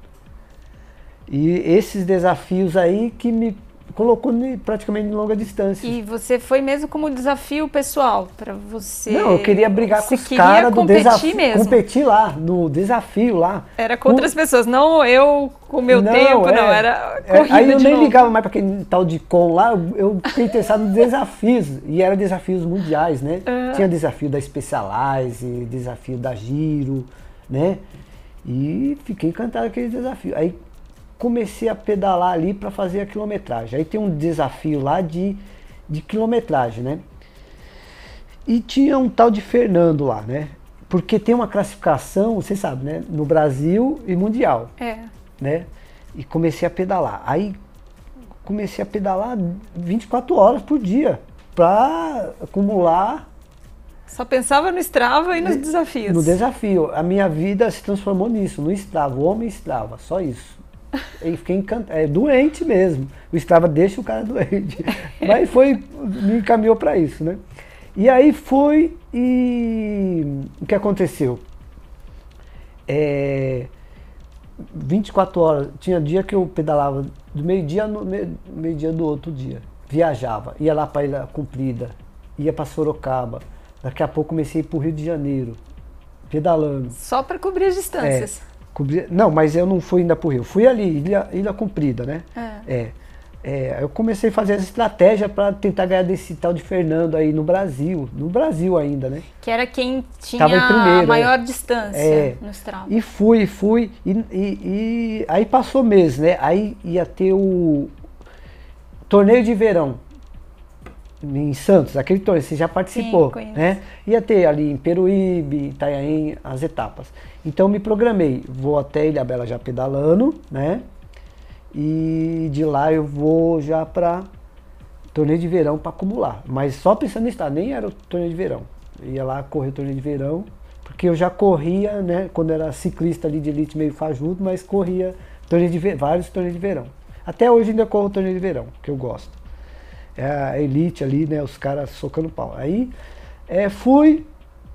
E esses desafios aí que me colocou praticamente em longa distância. E você foi mesmo como desafio pessoal, para você... Não, eu queria brigar você com os caras do desafio. Mesmo. Competir lá, no desafio lá. Era com outras pessoas, não eu com o meu não, tempo, é, não, era corrida é, Aí eu de nem novo. ligava mais para aquele tal de com lá, eu fiquei interessado nos desafios, e eram desafios mundiais, né? Uhum. Tinha desafio da Specialized, desafio da Giro, né? E fiquei encantado com aquele desafio. Aí comecei a pedalar ali para fazer a quilometragem. Aí tem um desafio lá de, de quilometragem, né? E tinha um tal de Fernando lá, né? Porque tem uma classificação, você sabe, né? No Brasil e mundial. É. Né? E comecei a pedalar. Aí comecei a pedalar vinte e quatro horas por dia para acumular. Só pensava no Strava e nos desafios. No desafio. A minha vida se transformou nisso, no Strava, o homem Strava, só isso. E fiquei encantado, é doente mesmo. O Strava deixa o cara doente. Mas foi, me encaminhou para isso, né? E aí foi e o que aconteceu? É, vinte e quatro horas, tinha dia que eu pedalava do meio-dia no meio-dia do outro dia. Viajava, ia lá para Ilha Comprida, ia para Sorocaba. Daqui a pouco comecei a ir para o Rio de Janeiro, pedalando. Só para cobrir as distâncias. É. Não, mas eu não fui ainda pro Rio. Fui ali, Ilha, Ilha Comprida, né? É. É, é, eu comecei a fazer essa estratégia para tentar ganhar desse tal de Fernando aí no Brasil. No Brasil ainda, né? Que era quem tinha primeiro, a maior é. distância é. no Strava. E fui, fui. E, e, e aí passou mês, né? Aí ia ter o torneio de verão em Santos, aquele torneio, você já participou, Sim, né? Ia ter ali em Peruíbe, Itanhaém, as etapas. Então me programei, vou até Ilhabela já pedalando, né? E de lá eu vou já para torneio de verão para acumular. Mas só pensando em estar, nem era o torneio de verão. Eu ia lá correr o torneio de verão, porque eu já corria, né? Quando era ciclista ali de elite meio fajuto, mas corria torneio de ver, vários torneios de verão. Até hoje ainda corro o torneio de verão, que eu gosto. É a elite ali, né? Os caras socando pau. Aí é, fui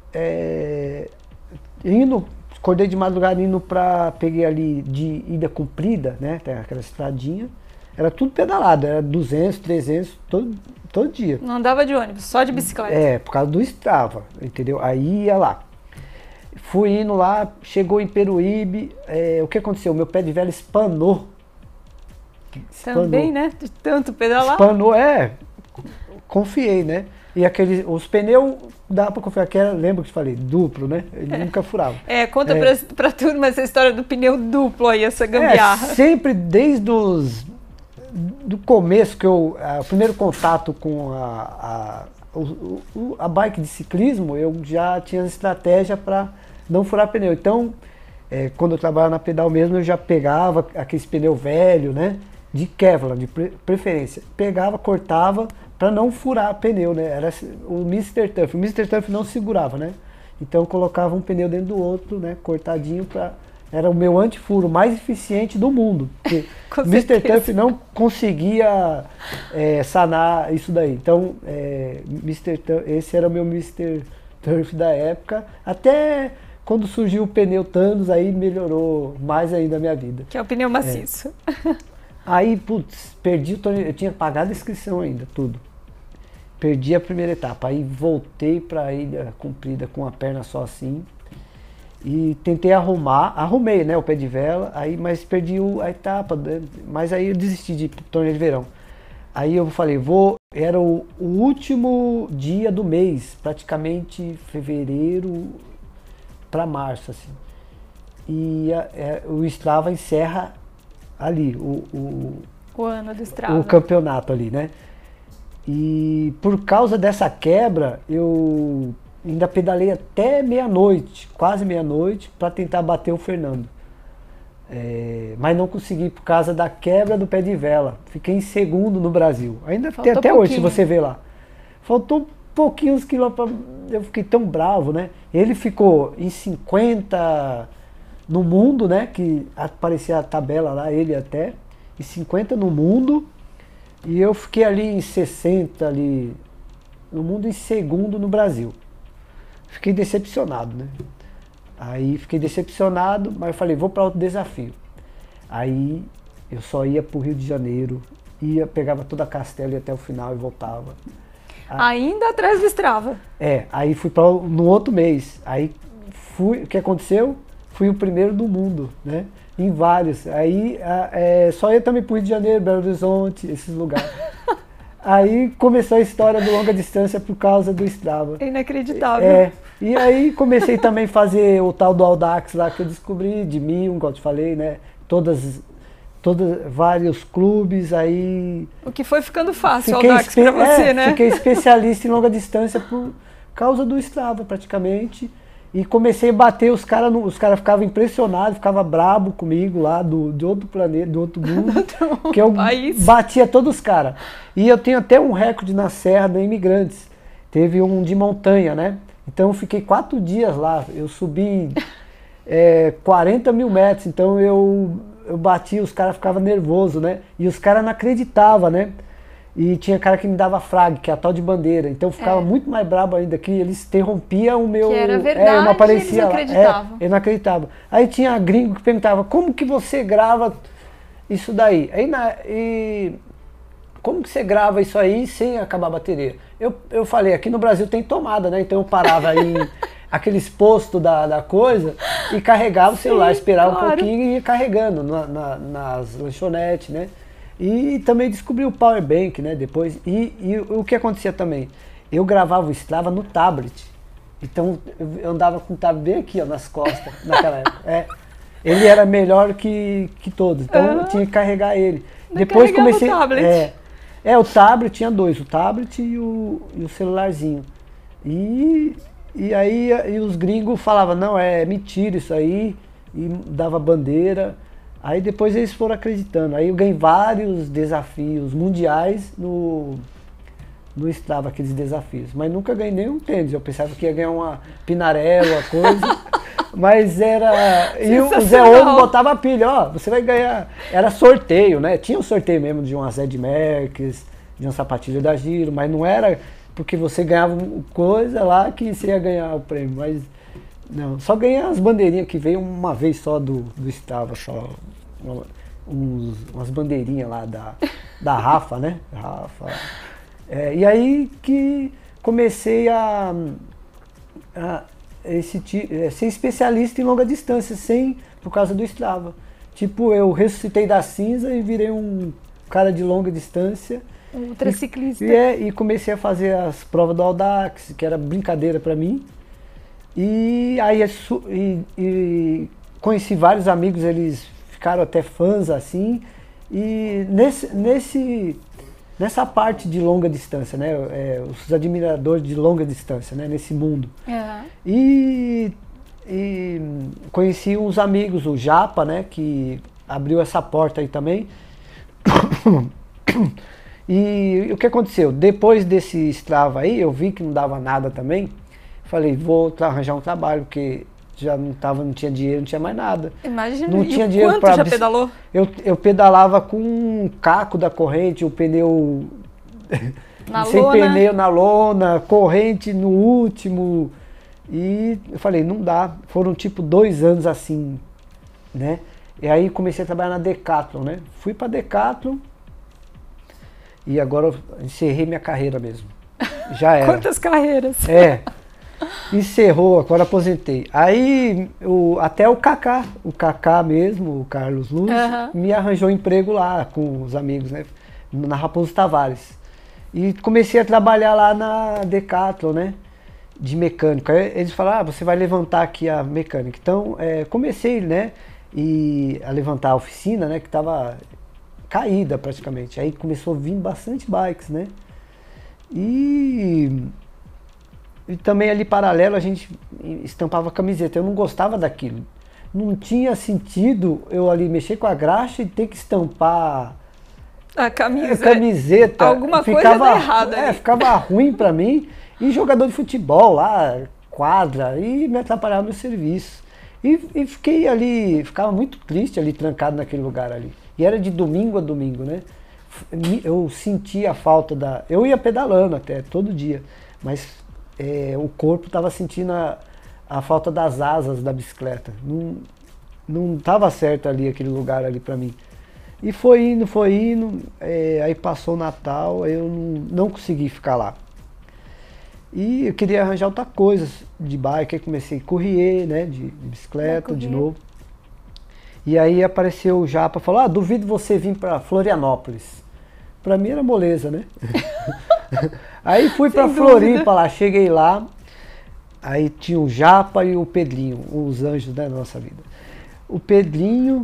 é, indo, acordei de madrugada indo pra. Peguei ali de Ilha Comprida, né? Tem aquela estradinha. Era tudo pedalado, era duzentos, trezentos, todo, todo dia. Não andava de ônibus, só de bicicleta. É, por causa do Strava, entendeu? Aí ia lá. Fui indo lá, chegou em Peruíbe, é, o que aconteceu? Meu pé de vela espanou. Espanou. Também, né? De tanto pedalar. Espanou, é. Confiei, né? E aqueles, os pneus, dá pra confiar que era, lembra que eu te falei, duplo, né? Ele é. nunca furava. É, conta é. pra, pra turma essa história do pneu duplo aí, essa gambiarra. É, sempre desde os, do começo, que eu, a, o primeiro contato com a, a, o, o, a bike de ciclismo, eu já tinha estratégia para não furar pneu. Então, é, quando eu trabalhava na Pedal mesmo, eu já pegava aqueles pneu velho, né? De Kevlar, de preferência. Pegava, cortava para não furar pneu, né? Era o mister Tuff. O mister Tuff não segurava, né? Então eu colocava um pneu dentro do outro, né? Cortadinho para era o meu antifuro mais eficiente do mundo. O mister Tuff não conseguia é, sanar isso daí. Então, é, mister Tuff, esse era o meu mister Tuff da época. Até quando surgiu o pneu Thanos, aí melhorou mais ainda a minha vida. Que é o pneu maciço. É. Aí, putz, perdi o torneio, eu tinha pagado a inscrição ainda, tudo. Perdi a primeira etapa, aí voltei para a Ilha Comprida com a perna só assim. E tentei arrumar, arrumei, né, o pé de vela, aí, mas perdi o, a etapa, mas aí eu desisti de torneio de verão. Aí eu falei, vou, era o, o último dia do mês, praticamente fevereiro para março, assim. E a, é, o Strava encerra ali, o, o, o O ano do Strava. O campeonato ali, né? E por causa dessa quebra, eu ainda pedalei até meia-noite, quase meia-noite, para tentar bater o Fernando. É, mas não consegui por causa da quebra do pé de vela. Fiquei em segundo no Brasil. Ainda tem até hoje, se você ver lá. Faltou pouquinhos quilômetros. Eu fiquei tão bravo, né? Ele ficou em cinquenta no mundo, né? Que aparecia a tabela lá, ele até. Em cinquenta no mundo. E eu fiquei ali em sessenta ali no mundo, em segundo no Brasil. Fiquei decepcionado, né? Aí fiquei decepcionado, mas eu falei, vou para outro desafio. Aí eu só ia para o Rio de Janeiro, ia, pegava toda a Castelo, ia até o final e voltava. Ainda atrás do Strava? É, aí fui para no outro mês. Aí fui, o que aconteceu? Fui o primeiro do mundo, né? Em vários. Aí é, só ia também para o Rio de Janeiro, Belo Horizonte, esses lugares. Aí começou a história do longa distância por causa do Strava. Inacreditável. É, e aí comecei também a fazer o tal do Audax lá que eu descobri, de mil, como eu te falei, né? Todas, todas, vários clubes, aí... O que foi ficando fácil, o Audax pra você, é, né? Fiquei especialista em longa distância por causa do Strava, praticamente. E comecei a bater, os caras os cara ficavam impressionados, ficavam brabo comigo lá, do, de outro planeta, do outro mundo, que eu país. Batia todos os caras. E eu tenho até um recorde na Serra da Imigrantes. Teve um de montanha, né? Então eu fiquei quatro dias lá, eu subi é, quarenta mil metros, então eu, eu batia, os caras ficavam nervosos, né? E os caras não acreditavam, né? E tinha cara que me dava frag, que é a tal de bandeira. Então eu ficava é. muito mais brabo ainda, que eles interrompiam o meu... Que era verdade, é, eu não aparecia eles não acreditavam. É, eu não acreditava. Aí tinha gringo que perguntava, como que você grava isso daí? Aí na, e como que você grava isso aí sem acabar a bateria? Eu, eu falei, aqui no Brasil tem tomada, né? Então eu parava em aqueles postos da, da coisa e carregava Sim, o celular, esperava claro. um pouquinho e ia carregando na, na, nas lanchonetes, né? E também descobri o Power Bank, né, depois. E, e o que acontecia também? Eu gravava o Strava no tablet. Então eu andava com o tablet bem aqui, ó, nas costas, naquela época. É. Ele era melhor que, que todos, então uhum. eu tinha que carregar ele. Não depois comecei. O tablet. É, é, o tablet tinha dois, o tablet e o, e o celularzinho. E, e aí e os gringos falavam, não, é mentira isso aí, e dava bandeira. Aí depois eles foram acreditando. Aí eu ganhei vários desafios mundiais no, no Strava, aqueles desafios. Mas nunca ganhei nenhum tênis. Eu pensava que ia ganhar uma Pinarello, coisa. Mas era... E o Zé Ovo botava a pilha, ó, você vai ganhar... Era sorteio, né? Tinha um sorteio mesmo de umas Ed Merckx, de uma sapatilha da Giro, mas não era porque você ganhava coisa lá que você ia ganhar o prêmio. Mas... Não, só ganhei as bandeirinhas que veio uma vez só do, do Strava, só uns, umas bandeirinhas lá da, da Rafa, né? Rafa. É, e aí que comecei a, a esse, a ser especialista em longa distância, sem, por causa do Strava. Tipo, eu ressuscitei da cinza e virei um cara de longa distância. Ultraciclista. E, é, e comecei a fazer as provas do Audax, que era brincadeira pra mim. E aí e, e conheci vários amigos, eles ficaram até fãs assim. E nesse, nesse, nessa parte de longa distância, né? É, os admiradores de longa distância, né? Nesse mundo. Uhum. E, e conheci uns amigos, o Japa, né? Que abriu essa porta aí também. E, e o que aconteceu? Depois desse Strava aí, eu vi que não dava nada também. Falei, vou arranjar um trabalho, porque já não, tava, não tinha dinheiro, não tinha mais nada. Imagina, não e tinha o dinheiro quanto pra... já pedalou? Eu, eu pedalava com um caco da corrente, o pneu... Na sem lona. pneu na lona, corrente no último. E eu falei, não dá. Foram tipo dois anos assim, né? E aí comecei a trabalhar na Decathlon, né? Fui pra Decathlon e agora eu encerrei minha carreira mesmo. Já era. Quantas carreiras? É. Encerrou, agora aposentei. Aí o, até o Kaká, o Kaká mesmo, o Carlos Luz, uhum. me arranjou emprego lá com os amigos, né? Na Raposo Tavares. E comecei a trabalhar lá na Decathlon, né? De mecânico. Aí eles falaram, ah, você vai levantar aqui a mecânica. Então, é, comecei, né? E a levantar a oficina, né? Que tava caída praticamente. Aí começou a vir bastante bikes, né? E, e também ali paralelo a gente estampava camiseta. Eu não gostava daquilo. Não tinha sentido eu ali mexer com a graxa e ter que estampar a camisa. camiseta. Alguma ficava, coisa tá errada. É, ali. ficava ruim pra mim. E jogador de futebol lá, quadra, e me atrapalhava no serviço. E, e fiquei ali, ficava muito triste ali, trancado naquele lugar ali. E era de domingo a domingo, né? Eu sentia a falta da... Eu ia pedalando até, todo dia. Mas é, o corpo estava sentindo a, a falta das asas da bicicleta. Não, não estava certo ali, aquele lugar ali para mim. E foi indo, foi indo. É, aí passou o Natal, eu não, não consegui ficar lá. E eu queria arranjar outra coisa de bike, aí comecei a correr, né, de, de bicicleta de novo. E aí apareceu o Japa e falou, ah, duvido você vir para Florianópolis. Pra mim era moleza, né? Aí fui pra Floripa lá, cheguei lá, aí tinha o Japa e o Pedrinho, os anjos da nossa vida. O Pedrinho,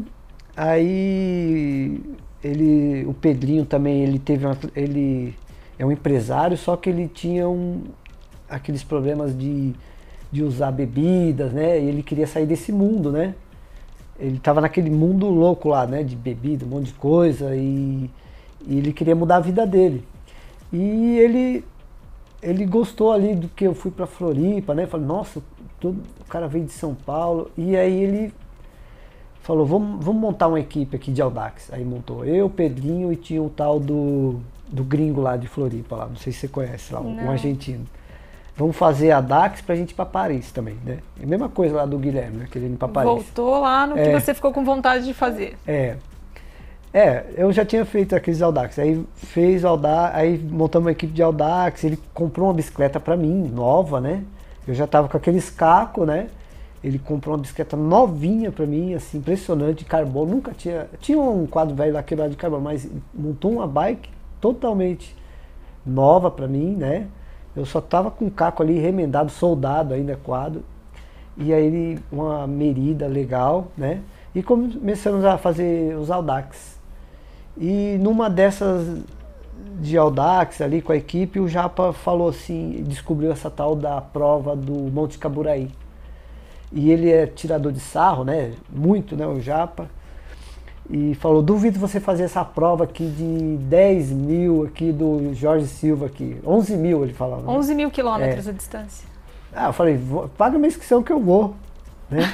aí ele, o Pedrinho também, ele teve uma, ele é um empresário, só que ele tinha um aqueles problemas de, de usar bebidas, né? E ele queria sair desse mundo, né? Ele estava naquele mundo louco lá, né? De bebida, um monte de coisa, e, e ele queria mudar a vida dele. E ele, ele gostou ali do que eu fui para Floripa, né? Falei, nossa, todo, o cara veio de São Paulo. E aí ele falou, vamos, vamos montar uma equipe aqui de Audax. Aí montou eu, Pedrinho e tinha o tal do, do gringo lá de Floripa, lá, não sei se você conhece, lá, um, um argentino. Vamos fazer a Dax pra gente ir pra Paris também, né? É a mesma coisa lá do Guilherme, né? Querendo ir pra Paris. Voltou lá no é, que você ficou com vontade de fazer. É. É, eu já tinha feito aqueles Audax. Aí fez Audax, aí montamos uma equipe de Audax, ele comprou uma bicicleta pra mim, nova, né? Eu já tava com aqueles cacos, né? Ele comprou uma bicicleta novinha pra mim, assim, impressionante, de carbono. Nunca tinha... Tinha um quadro velho lá quebrado de carbono, mas montou uma bike totalmente nova pra mim, né? Eu só tava com o caco ali remendado, soldado ainda, quadro. E aí ele, uma merida legal, né? E começamos a fazer os Audax. E numa dessas de Audax ali com a equipe, o Japa falou assim, descobriu essa tal da prova do Monte Caburaí. E ele é tirador de sarro, né? Muito, né? O Japa. E falou, duvido você fazer essa prova aqui de dez mil aqui do Jorge Silva aqui. onze mil ele falava. Né? onze mil quilômetros é. a distância. Ah, eu falei, paga minha inscrição que eu vou. Né?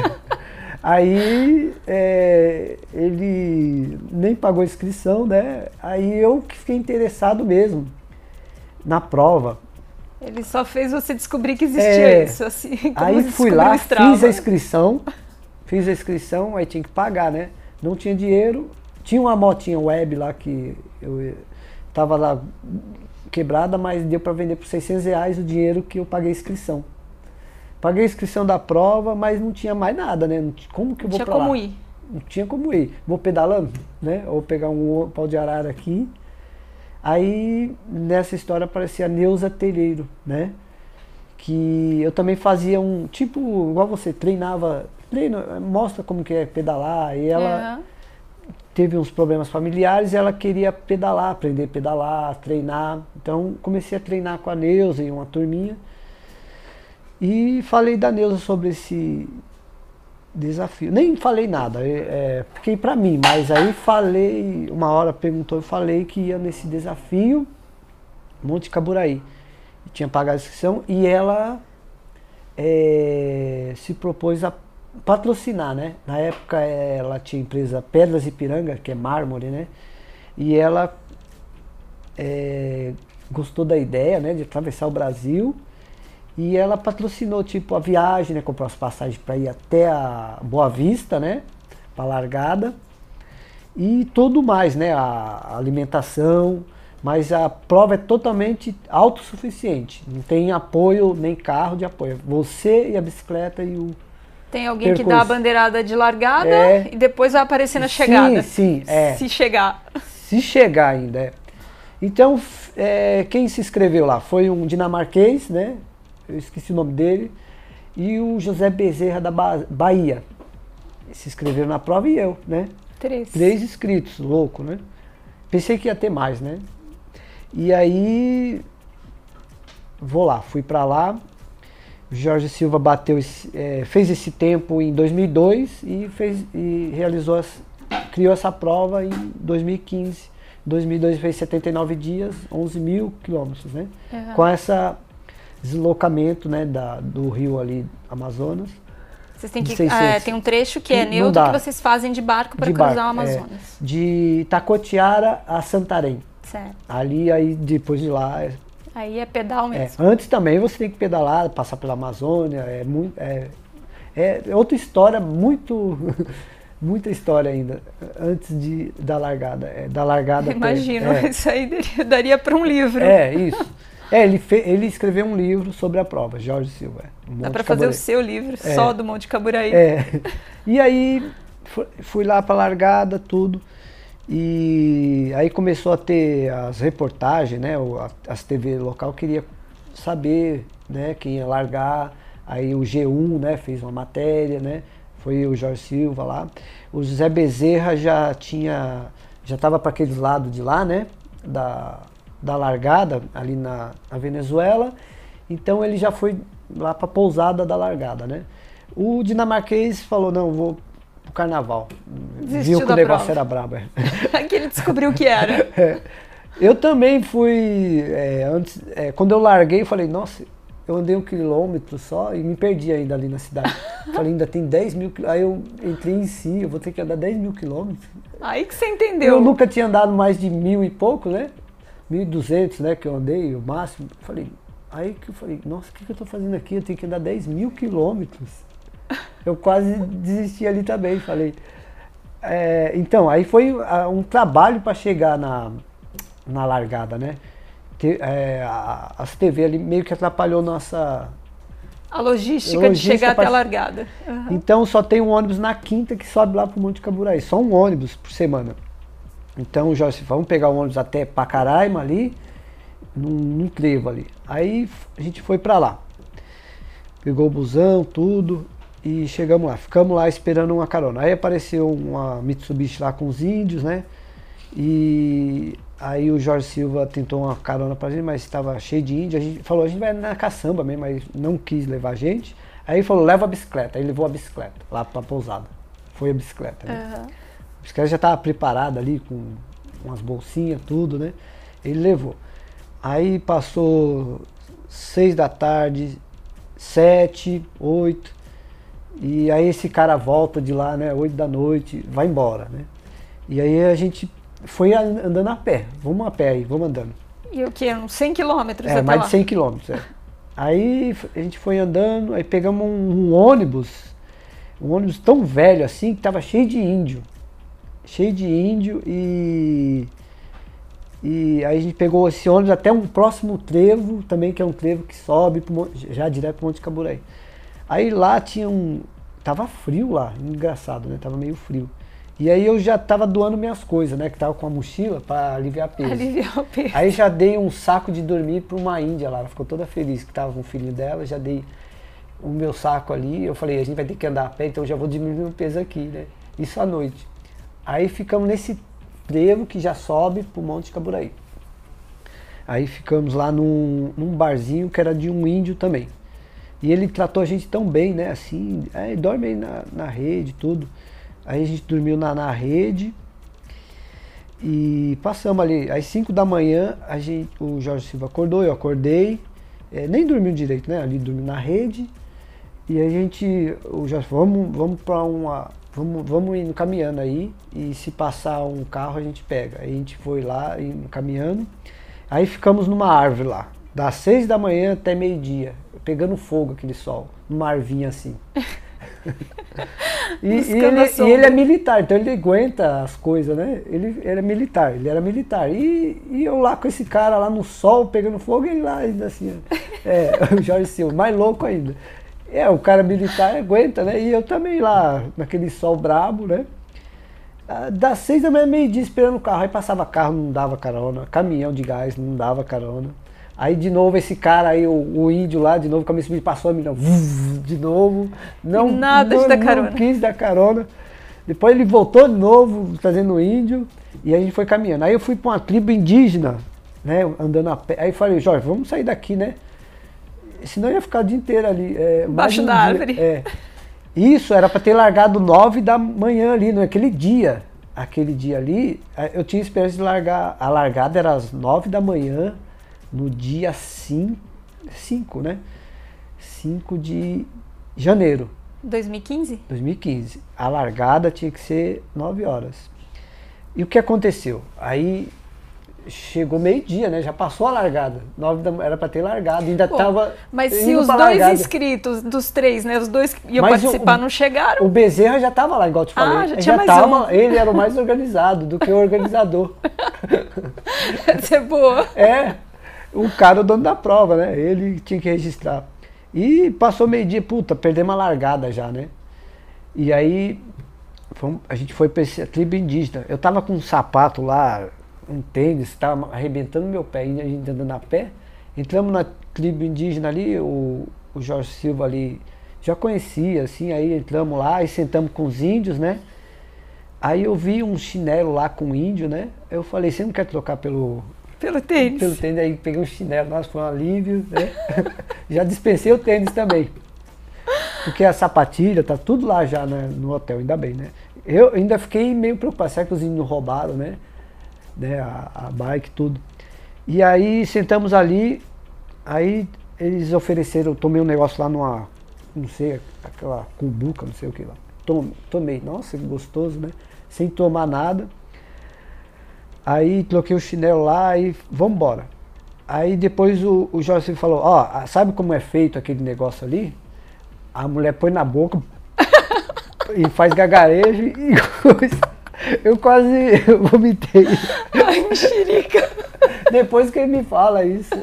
Aí é, ele nem pagou a inscrição, né? Aí eu que fiquei interessado mesmo na prova. Ele só fez você descobrir que existia é, isso. Assim, como aí fui lá, fiz a inscrição, fiz a inscrição, aí tinha que pagar, né? Não tinha dinheiro, tinha uma motinha web lá que eu tava lá quebrada, mas deu para vender por seiscentos reais o dinheiro que eu paguei a inscrição. Paguei a inscrição da prova, mas não tinha mais nada, né? Como que eu vou para lá? Não tinha como ir. Não tinha como ir. Vou pedalando, né? Ou pegar um pau de arara aqui. Aí, nessa história, aparecia a Neuza Telheiro, né? Que eu também fazia um, tipo, igual você, treinava, treino, mostra como que é pedalar, e ela uhum. teve uns problemas familiares e ela queria pedalar, aprender a pedalar, treinar. Então, comecei a treinar com a Neuza e uma turminha. E falei da Neuza sobre esse desafio. Nem falei nada, é, fiquei pra mim, mas aí falei, uma hora perguntou, eu falei que ia nesse desafio Monte Caburaí. Tinha pagado a inscrição e ela é, se propôs a patrocinar, né? Na época ela tinha a empresa Pedras Ipiranga, que é mármore, né? E ela é, gostou da ideia, né, de atravessar o Brasil. E ela patrocinou, tipo, a viagem, né? Comprou as passagens para ir até a Boa Vista, né? Para largada. E tudo mais, né? A alimentação. Mas a prova é totalmente autossuficiente. Não tem apoio, nem carro de apoio. Você e a bicicleta e o Tem alguém percurso. Que dá a bandeirada de largada é, e depois vai aparecer na chegada. Sim, sim. É. Se chegar. Se chegar ainda, é. Então, é, quem se inscreveu lá foi um dinamarquês, né? Eu esqueci o nome dele, e o José Bezerra da Bahia. Se inscreveram na prova e eu, né? Três. Três inscritos, louco, né? Pensei que ia ter mais, né? E aí, vou lá, fui pra lá. O Jorge Silva bateu esse, é, fez esse tempo em dois mil e dois e, fez, e realizou, as, criou essa prova em dois mil e quinze. Em dois mil e dois fez setenta e nove dias, onze mil quilômetros, né? Uhum. Com esse deslocamento, né, da, do rio ali, Amazonas. Vocês têm que, é, tem um trecho que é neutro que vocês fazem de barco para cruzar barco, o Amazonas. É, de Itacoatiara a Santarém. Certo. Ali, aí depois de lá... É, aí é pedal mesmo. É, antes também você tem que pedalar, passar pela Amazônia, é, muito, é, é outra história, muito, muita história ainda, antes de, da largada. É, da largada Imagino, até, é, isso aí daria, daria para um livro. É, isso. É, ele, fe, ele escreveu um livro sobre a prova, Jorge Silva. Dá para fazer o seu livro, é, só do Monte Caburaí. É. E aí fui lá para a largada, tudo. E aí começou a ter as reportagens, né? As T V local queria saber, né, quem ia largar. Aí o G um, né, fez uma matéria, né? Foi o Jorge Silva lá. O José Bezerra já tinha, já estava para aqueles lados de lá, né? Da, da largada, ali na, na Venezuela. Então ele já foi lá para a pousada da largada, né? O dinamarquês falou, não, vou pro carnaval. Desistiu Viu que o negócio prova. era brabo. É. Aqui ele descobriu o que era. É. Eu também fui, é, antes, é, quando eu larguei, eu falei, nossa, eu andei um quilômetro só e me perdi ainda ali na cidade. Falei, ainda tem dez mil quilômetros. Aí eu entrei em si, eu vou ter que andar dez mil quilômetros. Aí que você entendeu. Eu nunca tinha andado mais de mil e pouco, né? Mil e duzentos, né, que eu andei, o máximo. Falei, aí que eu falei, nossa, o que, que eu tô fazendo aqui? Eu tenho que andar dez mil quilômetros. Eu quase desisti ali também, falei. É, então, aí foi um trabalho para chegar na, na largada, né? Te, é, a, as T V ali meio que atrapalhou nossa... A logística, logística de chegar pra, até a largada. Uhum. Então só tem um ônibus na quinta que sobe lá pro Monte Caburaí, só um ônibus por semana. Então o Jorge, vamos pegar o ônibus até Pacaraima ali, num, num trevo ali. Aí a gente foi para lá. Pegou o busão, tudo, e chegamos lá. Ficamos lá esperando uma carona. Aí apareceu uma Mitsubishi lá com os índios, né? E aí o Jorge Silva tentou uma carona pra gente, mas estava cheio de índio. A gente falou, a gente vai na caçamba mesmo, mas não quis levar a gente. Aí ele falou, leva a bicicleta. Aí levou a bicicleta lá pra pousada. Foi a bicicleta, né? Uhum. A bicicleta já estava preparada ali com umas bolsinhas, tudo, né? Ele levou. Aí passou seis da tarde, sete, oito, e aí esse cara volta de lá, né? Oito da noite, vai embora, né? E aí a gente foi andando a pé, vamos a pé aí, vamos andando. E o que? Uns cem quilômetros é, até mais lá? de cem quilômetros, é. Aí a gente foi andando, aí pegamos um, um ônibus, um ônibus tão velho assim, que tava cheio de índio. Cheio de índio e, e aí a gente pegou esse ônibus até um próximo trevo, também que é um trevo que sobe pro, já direto para o Monte Caburaí. Aí lá tinha um... Tava frio lá, engraçado, né? Tava meio frio. E aí eu já tava doando minhas coisas, né? Que tava com a mochila para aliviar peso. Aliviar o peso. Aí já dei um saco de dormir para uma índia lá, ela ficou toda feliz que tava com o filho dela, já dei o meu saco ali, eu falei, a gente vai ter que andar a pé, então eu já vou diminuir o peso aqui, né? Isso à noite. Aí ficamos nesse trevo que já sobe pro Monte Caburaí. Aí ficamos lá num, num barzinho que era de um índio também. E ele tratou a gente tão bem, né? Assim, aí dorme aí na, na rede, tudo. Aí a gente dormiu na, na rede e passamos ali. Às cinco da manhã, a gente, o Jorge Silva acordou, eu acordei. É, nem dormiu direito, né? Ali dormi na rede. E a gente, o Jorge falou, vamos, vamos para uma... Vamos, vamos indo caminhando aí, e se passar um carro a gente pega. Aí a gente foi lá, indo caminhando, aí ficamos numa árvore lá, das seis da manhã até meio-dia, pegando fogo aquele sol, numa arvinha assim. e, e, ele, e ele é militar, então ele aguenta as coisas, né? Ele, ele é militar, ele era militar. E, e eu lá com esse cara lá no sol, pegando fogo, e ele lá ainda assim, é, o Jorge Silva, mais louco ainda. É, o cara militar aguenta, né? E eu também lá, naquele sol brabo, né? Das seis da manhã, meio-dia, esperando o carro. Aí passava carro, não dava carona. Caminhão de gás, não dava carona. Aí de novo esse cara aí, o, o índio lá, de novo, com a minha passou a milhão. De novo. Não, Nada não, de dar carona. Não quis dar carona. Depois ele voltou de novo, trazendo o índio, e a gente foi caminhando. Aí eu fui para uma tribo indígena, né, andando a pé. Aí falei, Jorge, vamos sair daqui, né? Senão eu ia ficar o dia inteiro ali. É, Embaixo um da dia, árvore. É. Isso era para ter largado nove da manhã ali, naquele dia. Aquele dia ali, eu tinha esperança de largar. A largada era às nove da manhã, no dia cinco, né? cinco de janeiro. dois mil e quinze? dois mil e quinze. A largada tinha que ser nove horas. E o que aconteceu? Aí chegou meio-dia, né? Já passou a largada. nove da, era para ter largado, ainda estava. Mas se os dois largada. inscritos dos três, né? Os dois que iam mas participar o, não chegaram. O Bezerra já estava lá, igual eu te falei. Ah, já tinha já mais tava, um. Ele era o mais organizado do que o organizador. Essa é boa. É, o cara, o dono da prova, né? Ele tinha que registrar. E passou meio-dia, puta, perdemos a largada já, né? E aí fomos, a gente foi para essa tribo indígena. Eu tava com um sapato lá, um tênis, tava arrebentando meu pé, a gente andando a pé. Entramos na tribo indígena ali, o, o Jorge Silva ali já conhecia, assim, aí entramos lá e sentamos com os índios, né? Aí eu vi um chinelo lá com índio, né? Eu falei, você não quer trocar pelo... Pelo tênis? Pelo tênis, aí peguei um chinelo, nossa, foi um alívio, né? Já dispensei o tênis também. Porque a sapatilha, tá tudo lá já, né, no hotel, ainda bem, né? Eu ainda fiquei meio preocupado, será que os índios não roubaram, né? né? A, a bike, tudo. E aí sentamos ali, aí eles ofereceram, eu tomei um negócio lá numa, não sei, aquela cumbuca, não sei o que lá. Tomei, nossa, que gostoso, né? Sem tomar nada. Aí troquei o chinelo lá e vamos embora. Aí depois o, o Jorge falou, ó, oh, sabe como é feito aquele negócio ali? A mulher põe na boca e faz gagarejo e coisa. Eu quase vomitei. Ai, mexerica. Depois que ele me fala isso.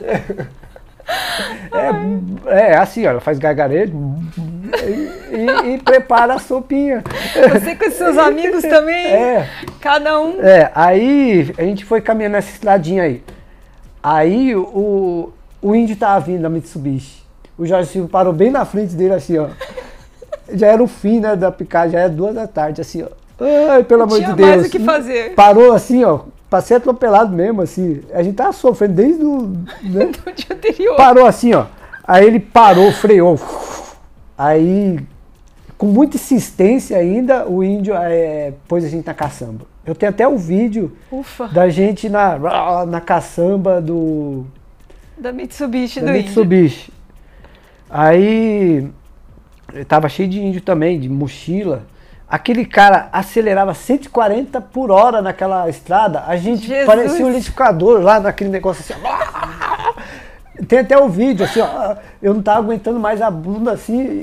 É, é assim, ó, ela faz gargarejo e, e, e prepara a sopinha. Você com seus amigos também? É. Cada um. É, aí a gente foi caminhando nessa estradinha aí. Aí o, o índio tava vindo da Mitsubishi. O Jorge Silva parou bem na frente dele assim, ó. Já era o fim, né, da picada, já era duas da tarde, assim, ó. Ai, pelo amor de Deus. Tinha mais o que fazer. Parou assim, ó. Passei atropelado mesmo, assim. A gente tava sofrendo desde o... Né? Do dia anterior. Parou assim, ó. Aí ele parou, freou. Aí, com muita insistência ainda, o índio é, pôs a gente na caçamba. Eu tenho até o vídeo Ufa. da gente na, na caçamba do... Da Mitsubishi, da do Mitsubishi. índio. Aí, tava cheio de índio também, de mochila. Aquele cara acelerava cento e quarenta por hora naquela estrada. A gente Jesus. parecia um liquidificador lá naquele negócio assim. Ó. Tem até o vídeo, assim, ó. Eu não tava aguentando mais a bunda assim.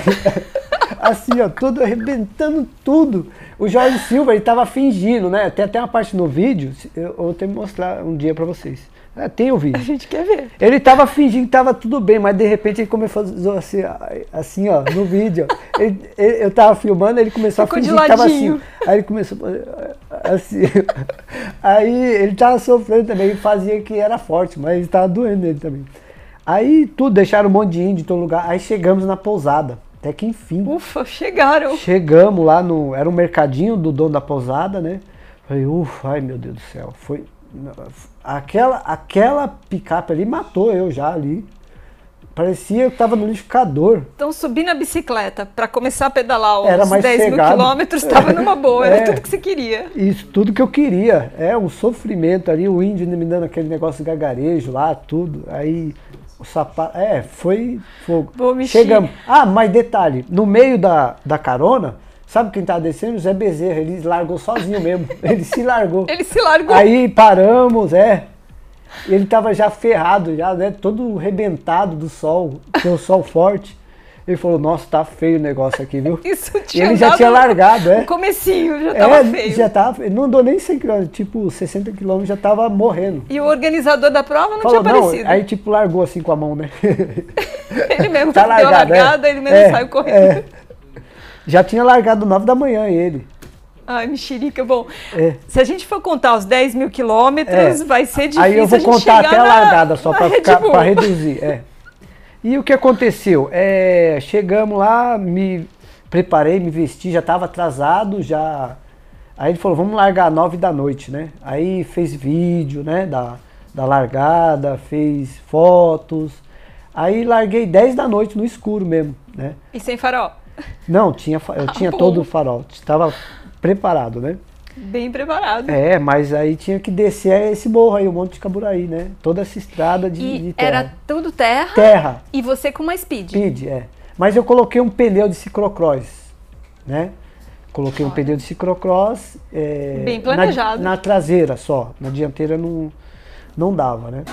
Assim, ó, tudo arrebentando tudo. O Jorge Silva, ele tava fingindo, né? Tem até uma parte no vídeo, eu vou ter que mostrar um dia pra vocês. É, tem o vídeo. A gente quer ver. Ele tava fingindo que tava tudo bem, mas de repente ele começou a fazer assim, assim ó, no vídeo. Ele, ele, eu tava filmando, ele começou Ficou a fingir que tava assim. Aí ele começou assim. Aí ele tava sofrendo também, fazia que era forte, mas tava doendo ele também. Aí tudo, deixaram um monte de índio em todo lugar. Aí chegamos na pousada, até que enfim. Ufa, chegaram. Chegamos lá no, era um mercadinho do dono da pousada, né? Falei, ufa, ai meu Deus do céu, foi... Aquela, aquela picape ali matou eu já ali. Parecia que eu tava no liquidificador. Então subir na bicicleta para começar a pedalar era uns mais dez mil quilômetros, estava numa boa, é, era tudo que você queria. Isso, tudo que eu queria. É um sofrimento ali, o índio me dando aquele negócio de gagarejo lá, tudo. Aí o sapato. É, foi fogo. Vou mexer. Chegamos. Ah, mas detalhe, no meio da, da carona. Sabe quem tá descendo? O Zé Bezerra, ele largou sozinho mesmo, ele se largou. Ele se largou. Aí paramos, é, ele tava já ferrado, já, né, todo rebentado do sol, tem o sol forte. Ele falou, nossa, tá feio o negócio aqui, viu? Isso tinha Ele já tinha largado, é. No comecinho, já tava é, feio. Já tava, ele não andou nem cem quilômetros, tipo sessenta quilômetros, já tava morrendo. E o organizador da prova não falou, tinha aparecido. Não, aí tipo largou assim com a mão, né? Ele mesmo tá deu largado, largada, é. ele mesmo é, saiu correndo. É. Já tinha largado nove da manhã ele. Ai, mexerica, bom. É. Se a gente for contar os dez mil quilômetros, é. vai ser difícil. Aí eu vou a gente contar até a na, largada, só para reduzir. É. E o que aconteceu? É, chegamos lá, me, preparei, me vesti, já estava atrasado, já... Aí ele falou, vamos largar nove da noite, né? Aí fez vídeo, né, da, da largada, fez fotos. Aí larguei dez da noite no escuro mesmo, né? E sem farol? Não, tinha, eu Ah, tinha bom. todo o farol, estava preparado, né? Bem preparado. É, mas aí tinha que descer esse morro aí, o Monte de Caburaí, né? Toda essa estrada de, E de terra. era tudo terra? Terra. E você com uma speed? Speed, é. Mas eu coloquei um pneu de ciclocross, né? Coloquei um Olha. pneu de ciclocross. É, Bem planejado. Na, na traseira só, na dianteira não, não dava, né?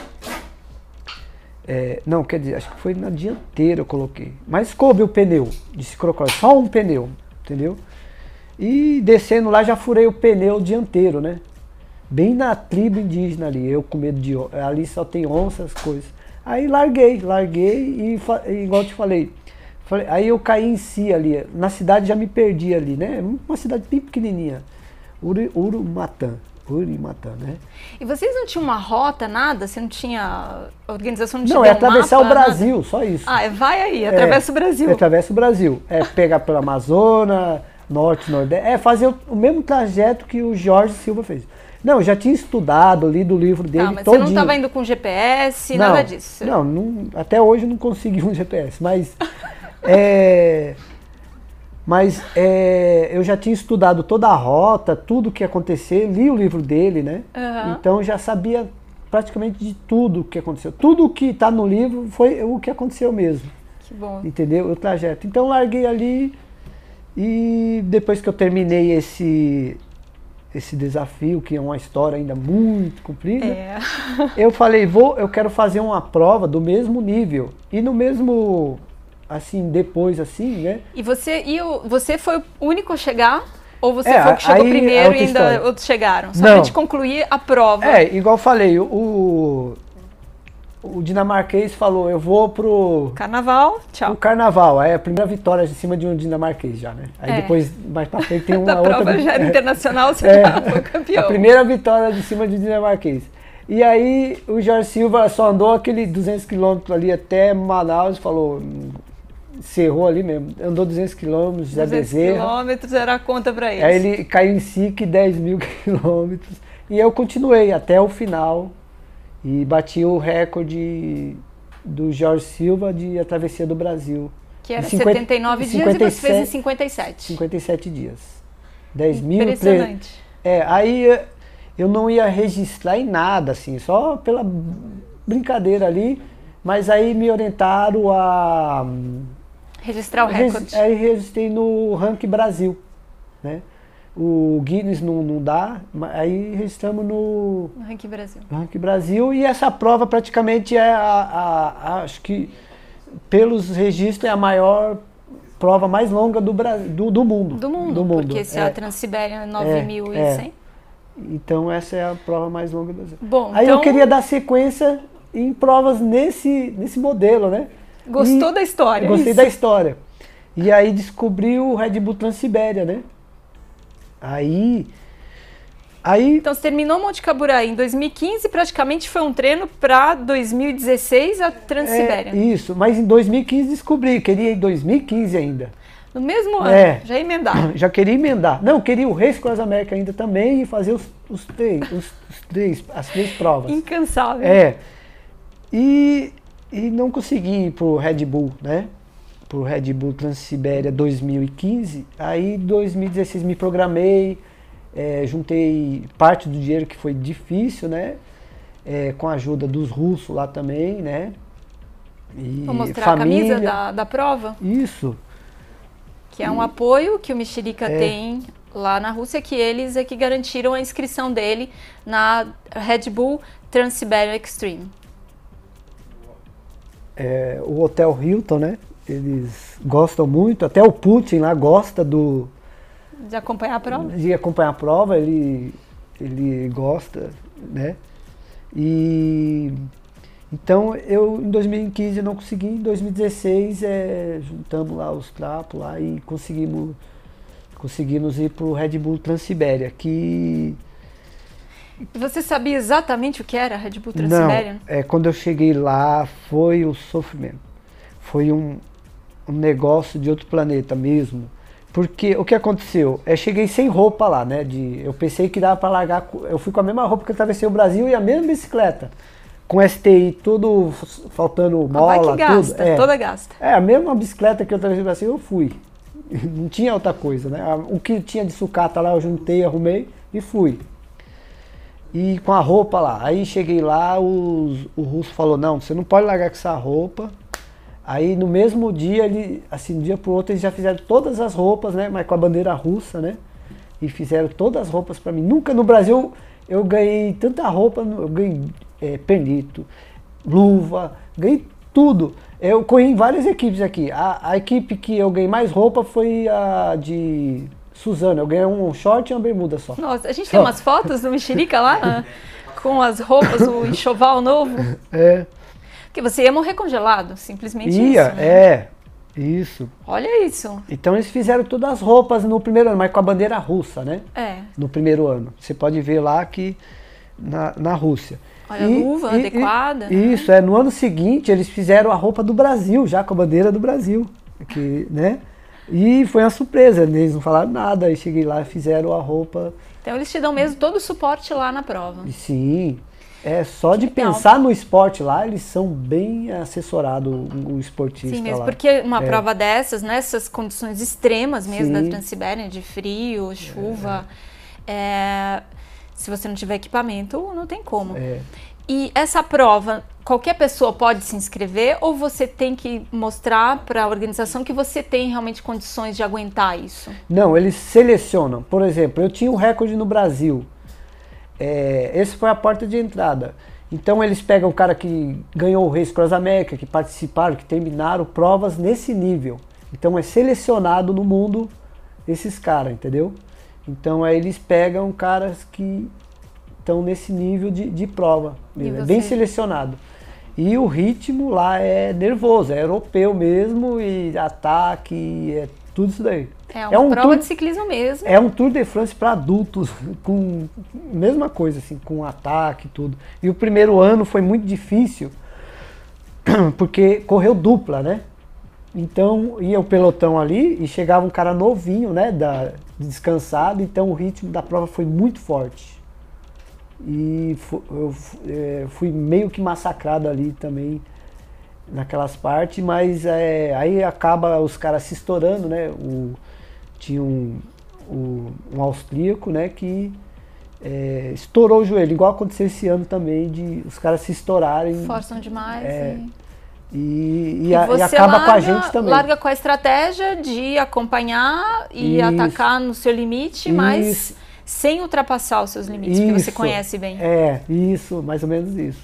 É, não, quer dizer, acho que foi na dianteira eu coloquei. Mas coube o pneu de ciclocross, só um pneu, entendeu? E descendo lá já furei o pneu dianteiro, né? Bem na tribo indígena ali, eu com medo de... Ali só tem onças, coisas. Aí larguei, larguei e, igual eu te falei, falei, aí eu caí em si ali. Na cidade já me perdi ali, né? Uma cidade bem pequenininha. Uri, Urumatã. Urumatã, né? E vocês não tinham uma rota, nada? Você não tinha... A organização não tinha Não, é atravessar o Brasil, nada? Só isso. Ah, é vai aí, atravessa é, o Brasil. É, atravessa o Brasil. É pegar pelo Amazonas... Norte, Nordeste, é fazer o, o mesmo trajeto que o Jorge Silva fez. Não, eu já tinha estudado, lido o livro dele tá, mas todinho. Você não estava indo com G P S, não, nada disso? Não, não, até hoje eu não consegui um G P S, mas, é, mas é, eu já tinha estudado toda a rota, tudo o que ia acontecer, li o livro dele, né? Uhum. Então eu já sabia praticamente de tudo o que aconteceu. Tudo o que está no livro foi o que aconteceu mesmo. Que bom. Entendeu? O trajeto. Então eu larguei ali... E depois que eu terminei esse, esse desafio, que é uma história ainda muito comprida, é. eu falei, vou, eu quero fazer uma prova do mesmo nível. E no mesmo, assim, depois assim, né? E você, e o, você foi o único a chegar? Ou você é, foi o que chegou aí, primeiro e ainda história. outros chegaram? Só Não. pra gente concluir a prova. É, igual eu falei, o... O dinamarquês falou, eu vou pro... Carnaval, tchau. O carnaval, é a primeira vitória em cima de um dinamarquês já, né? Aí é. depois, mais pra frente, tem uma da outra... prova já era é, internacional, você é, já foi campeão. A primeira vitória de cima de dinamarquês. E aí o Jorge Silva só andou aquele duzentos quilômetros ali até Manaus, falou... Cerrou ali mesmo, andou duzentos quilômetros, José duzentos Bezerra. quilômetros era a conta pra eles. Aí ele caiu em si que dez mil quilômetros. E eu continuei até o final e bati o recorde do Jorge Silva de a travessia do Brasil. Que era cinquenta, setenta e nove dias e você fez em cinquenta e sete. cinquenta e sete dias. dez mil. Impressionante. É, aí eu não ia registrar em nada, assim, só pela brincadeira ali, mas aí me orientaram a... Registrar o recorde. Aí registrei no Ranking Brasil, né? O Guinness não, não dá, aí registramos no, no Ranking Brasil. Ranking Brasil, e essa prova praticamente é a, a, a, acho que pelos registros é a maior prova mais longa do, do, do mundo. Do mundo, do mundo. porque se é. a Transibéria é nove mil e cem. É. Então essa é a prova mais longa do Brasil. Bom, aí então... eu queria dar sequência em provas nesse, nesse modelo, né? Gostou e da história? Gostei isso. da história. E aí descobri o Red Bull Transibéria, né? Aí, aí... Então você terminou Monte Caburaí em dois mil e quinze, praticamente foi um treino para dois mil e dezesseis a Transibéria. É, isso, mas em dois mil e quinze descobri, queria em dois mil e quinze ainda. No mesmo ano, é, já emendar. Já queria emendar. Não, queria o Race Cross America ainda também e fazer os, os, três, os, os três, as três provas. Incansável. É, e, e não consegui ir pro Red Bull, né? Pro Red Bull Transibéria dois mil e quinze, aí em dois mil e dezesseis me programei, é, juntei parte do dinheiro que foi difícil, né, é, com a ajuda dos russos lá também, né, e vou mostrar família. A camisa da, da prova? Isso. Que é um e, apoio que o Mexerica é, tem lá na Rússia, que eles é que garantiram a inscrição dele na Red Bull Trans-Siberia Extreme. É, o Hotel Hilton, né? Eles gostam muito, até o Putin lá gosta do... De acompanhar a prova? De acompanhar a prova, ele, ele gosta, né? E... Então, eu em dois mil e quinze eu não consegui, em dois mil e dezesseis é, juntamos lá os trapos lá e conseguimos, conseguimos ir pro Red Bull Transibéria, que... E você sabia exatamente o que era a Red Bull Transibéria? Não, é, quando eu cheguei lá foi o sofrimento, foi um... um negócio de outro planeta mesmo, Porque o que aconteceu? Eu cheguei sem roupa lá, né? De, eu pensei que dava para largar. Eu fui com a mesma roupa que eu atravessei o Brasil e a mesma bicicleta. Com S T I, tudo faltando mola, vai que gasta, tudo. É, toda gasta. É, a mesma bicicleta que eu atravessei o Brasil, eu fui. Não tinha outra coisa, né? O que tinha de sucata lá, eu juntei, arrumei e fui. E com a roupa lá. Aí cheguei lá, os, o russo falou, não, você não pode largar com essa roupa. Aí no mesmo dia, ele, assim, de um dia pro outro, eles já fizeram todas as roupas, né? Mas com a bandeira russa, né? E fizeram todas as roupas pra mim. Nunca no Brasil eu ganhei tanta roupa, eu ganhei é, pernito, luva, ganhei tudo. Eu corri em várias equipes aqui. A, a equipe que eu ganhei mais roupa foi a de Suzano. Eu ganhei um short e uma bermuda só. Nossa, a gente tem umas fotos do Mexerica lá, com as roupas, o enxoval novo. É. Porque você ia morrer congelado, simplesmente ia, isso. Né? É, isso. Olha isso. Então eles fizeram todas as roupas no primeiro ano, mas com a bandeira russa, né? É. No primeiro ano. Você pode ver lá que na, na Rússia. Olha, e, luva e, adequada. E, né? Isso, é. No ano seguinte eles fizeram a roupa do Brasil, já com a bandeira do Brasil. Que, né? E foi uma surpresa, eles não falaram nada. Aí cheguei lá e fizeram a roupa. Então eles te dão mesmo todo o suporte lá na prova. Sim. É, só de legal. Pensar no esporte lá, eles são bem assessorados, o esportista. Sim, mesmo, lá. porque uma é. prova dessas, nessas condições extremas mesmo, Sim. da Transibéria, de frio, chuva, é. É, se você não tiver equipamento, não tem como. É. E essa prova, qualquer pessoa pode se inscrever ou você tem que mostrar para a organização que você tem realmente condições de aguentar isso? Não, eles selecionam. Por exemplo, eu tinha um recorde no Brasil. É, essa foi a porta de entrada. Então eles pegam o cara que ganhou o Race Cross América, que participaram, que terminaram provas nesse nível. Então é selecionado no mundo esses caras, entendeu? Então aí eles pegam caras que estão nesse nível de, de prova. É bem selecionado. E o ritmo lá é nervoso, é europeu mesmo, e ataque, é tudo isso daí. É uma é um prova tour, de ciclismo mesmo. É um Tour de France para adultos, com mesma coisa, assim, com ataque e tudo. E o primeiro ano foi muito difícil, porque correu dupla, né? Então ia o pelotão ali e chegava um cara novinho, né, da, descansado, então o ritmo da prova foi muito forte. E eu fui meio que massacrado ali também, naquelas partes, mas é, aí acaba os caras se estourando, né? O, tinha um, um, um austríaco, né, que é, estourou o joelho, igual aconteceu esse ano também, de os caras se estourarem. Forçam demais. É, e... E, e, e, a, você e acaba larga, com a gente também. Larga com a estratégia de acompanhar e Isso. atacar no seu limite, Isso. mas sem ultrapassar os seus limites, Isso. que você conhece bem. É, isso, mais ou menos isso.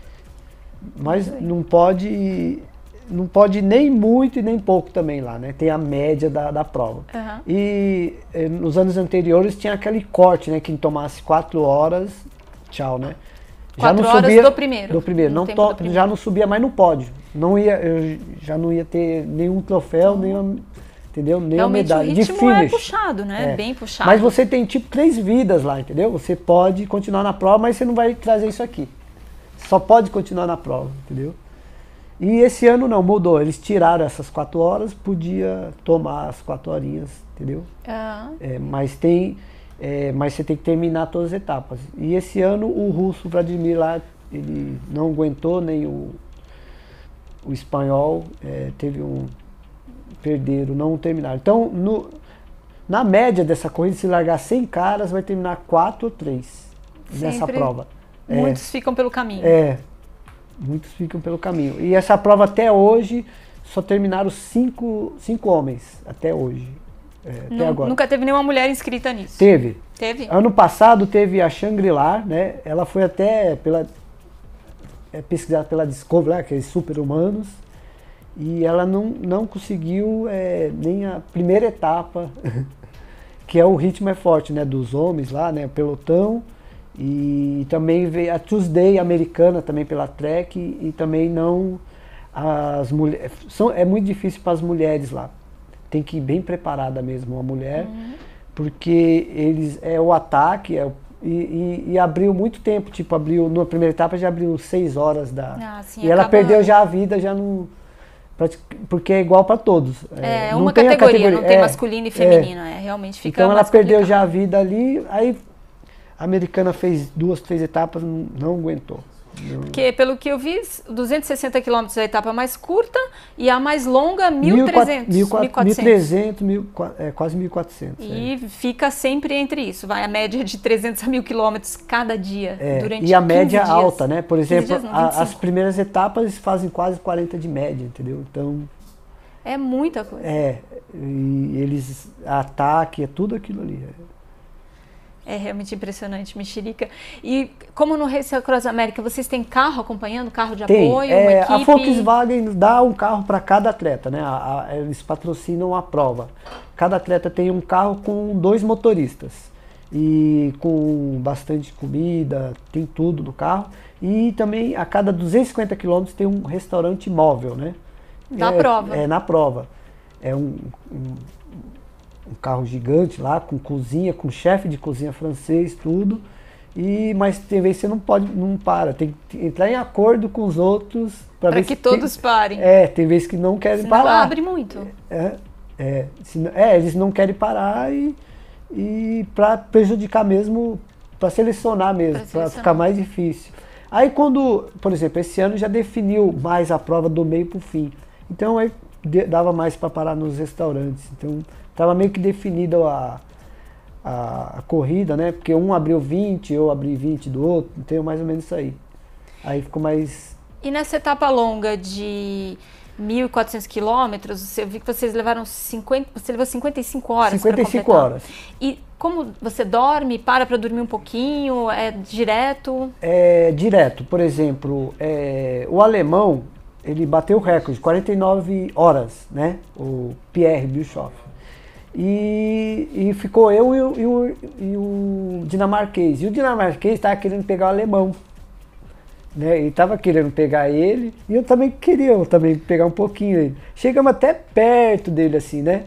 Mas não pode, não pode nem muito e nem pouco também lá, né? Tem a média da, da prova. Uhum. E eh, nos anos anteriores tinha aquele corte, né? Quem tomasse quatro horas, tchau, né? Já Quatro não horas subia, do primeiro. Do primeiro, não to, do primeiro. Já não subia mais no pódio. Não ia, eu já não ia ter nenhum troféu, uhum. nenhuma, entendeu? Nenhuma Realmente medalha. o ritmo de finish. é puxado, né? É. Bem puxado. Mas você tem tipo três vidas lá, entendeu? Você pode continuar na prova, mas você não vai trazer isso aqui. Só pode continuar na prova, entendeu? E esse ano não, mudou. Eles tiraram essas quatro horas, podia tomar as quatro horinhas, entendeu? Uhum. É, mas tem, é, mas você tem que terminar todas as etapas. E esse ano o russo Vladimir lá, ele não aguentou, nem o, o espanhol, é, teve um perderam, não terminaram. Então, no, na média dessa corrida, se largar cem caras, vai terminar quatro ou três nessa prova. Muitos é, ficam pelo caminho. É, muitos ficam pelo caminho. E essa prova até hoje, só terminaram cinco, cinco homens, até hoje. É, até Não, agora. Nunca teve nenhuma mulher inscrita nisso? Teve. Teve? Ano passado teve a Shangri-La, né? Ela foi até pela, é, pesquisada pela Discovery, lá, aqueles super-humanos, e ela não, não conseguiu é, nem a primeira etapa, que é o ritmo é forte, né? Dos homens lá, né? Pelotão. E também veio a Tuesday americana também pela Trek, e também não as mulheres, são, é muito difícil para as mulheres lá, tem que ir bem preparada mesmo uma mulher, uhum. porque eles é o ataque, é, e, e, e abriu muito tempo, tipo abriu, na primeira etapa já abriu seis horas da, ah, sim, e ela acaba... perdeu já a vida, já não, porque é igual para todos. É, é uma categoria, categoria, não tem é, masculino e feminino, é, é realmente fica Então ela perdeu complicado. já a vida ali, aí a americana fez duas, três etapas, não, não aguentou. Porque, pelo que eu vi, duzentos e sessenta quilômetros é a etapa mais curta e a mais longa, mil e trezentos. mil e trezentos, é, quase mil e quatrocentos. E é. fica sempre entre isso, vai a média de trezentos a mil quilômetros cada dia, é, durante e a média dias. alta, né? Por exemplo, dias, não, a, as primeiras etapas fazem quase quarenta de média, entendeu? Então... É muita coisa. É, e eles, ataque, é tudo aquilo ali. É. É realmente impressionante, Mexerica. E como no Race Across America, vocês têm carro acompanhando, carro de Tem, apoio, é, uma equipe? A Volkswagen dá um carro para cada atleta, né? A, a, eles patrocinam a prova. Cada atleta tem um carro com dois motoristas e com bastante comida, tem tudo no carro. E também a cada duzentos e cinquenta quilômetros tem um restaurante móvel, né? Da é, prova. É, na prova. É um, um um carro gigante lá, com cozinha, com chefe de cozinha francês, tudo. E, mas tem vezes que você não pode, não para, tem que entrar em acordo com os outros para ver que se todos tem, parem. É, tem vezes que não querem Senão parar. abre muito. É, é, se, é, eles não querem parar e, e para prejudicar mesmo, para selecionar mesmo, para ficar mais difícil. Aí quando, por exemplo, esse ano já definiu mais a prova do meio para o fim. Então aí dava mais para parar nos restaurantes. Então estava meio que definida a, a, a corrida, né? Porque um abriu vinte, eu abri vinte do outro, então mais ou menos isso aí. Aí ficou mais... E nessa etapa longa de mil e quatrocentos quilômetros, eu vi que vocês levaram cinquenta, você levou cinquenta e cinco horas para completar. cinquenta e cinco horas. E como você dorme, para para dormir um pouquinho, é direto? É direto, por exemplo, é, o alemão, ele bateu o recorde, quarenta e nove horas, né? O Pierre Bischoff. E, e ficou eu e o, e, o, e o dinamarquês. E o dinamarquês estava querendo pegar o alemão. Né? E estava querendo pegar ele. E eu também queria eu também pegar um pouquinho ele. Chegamos até perto dele assim, né?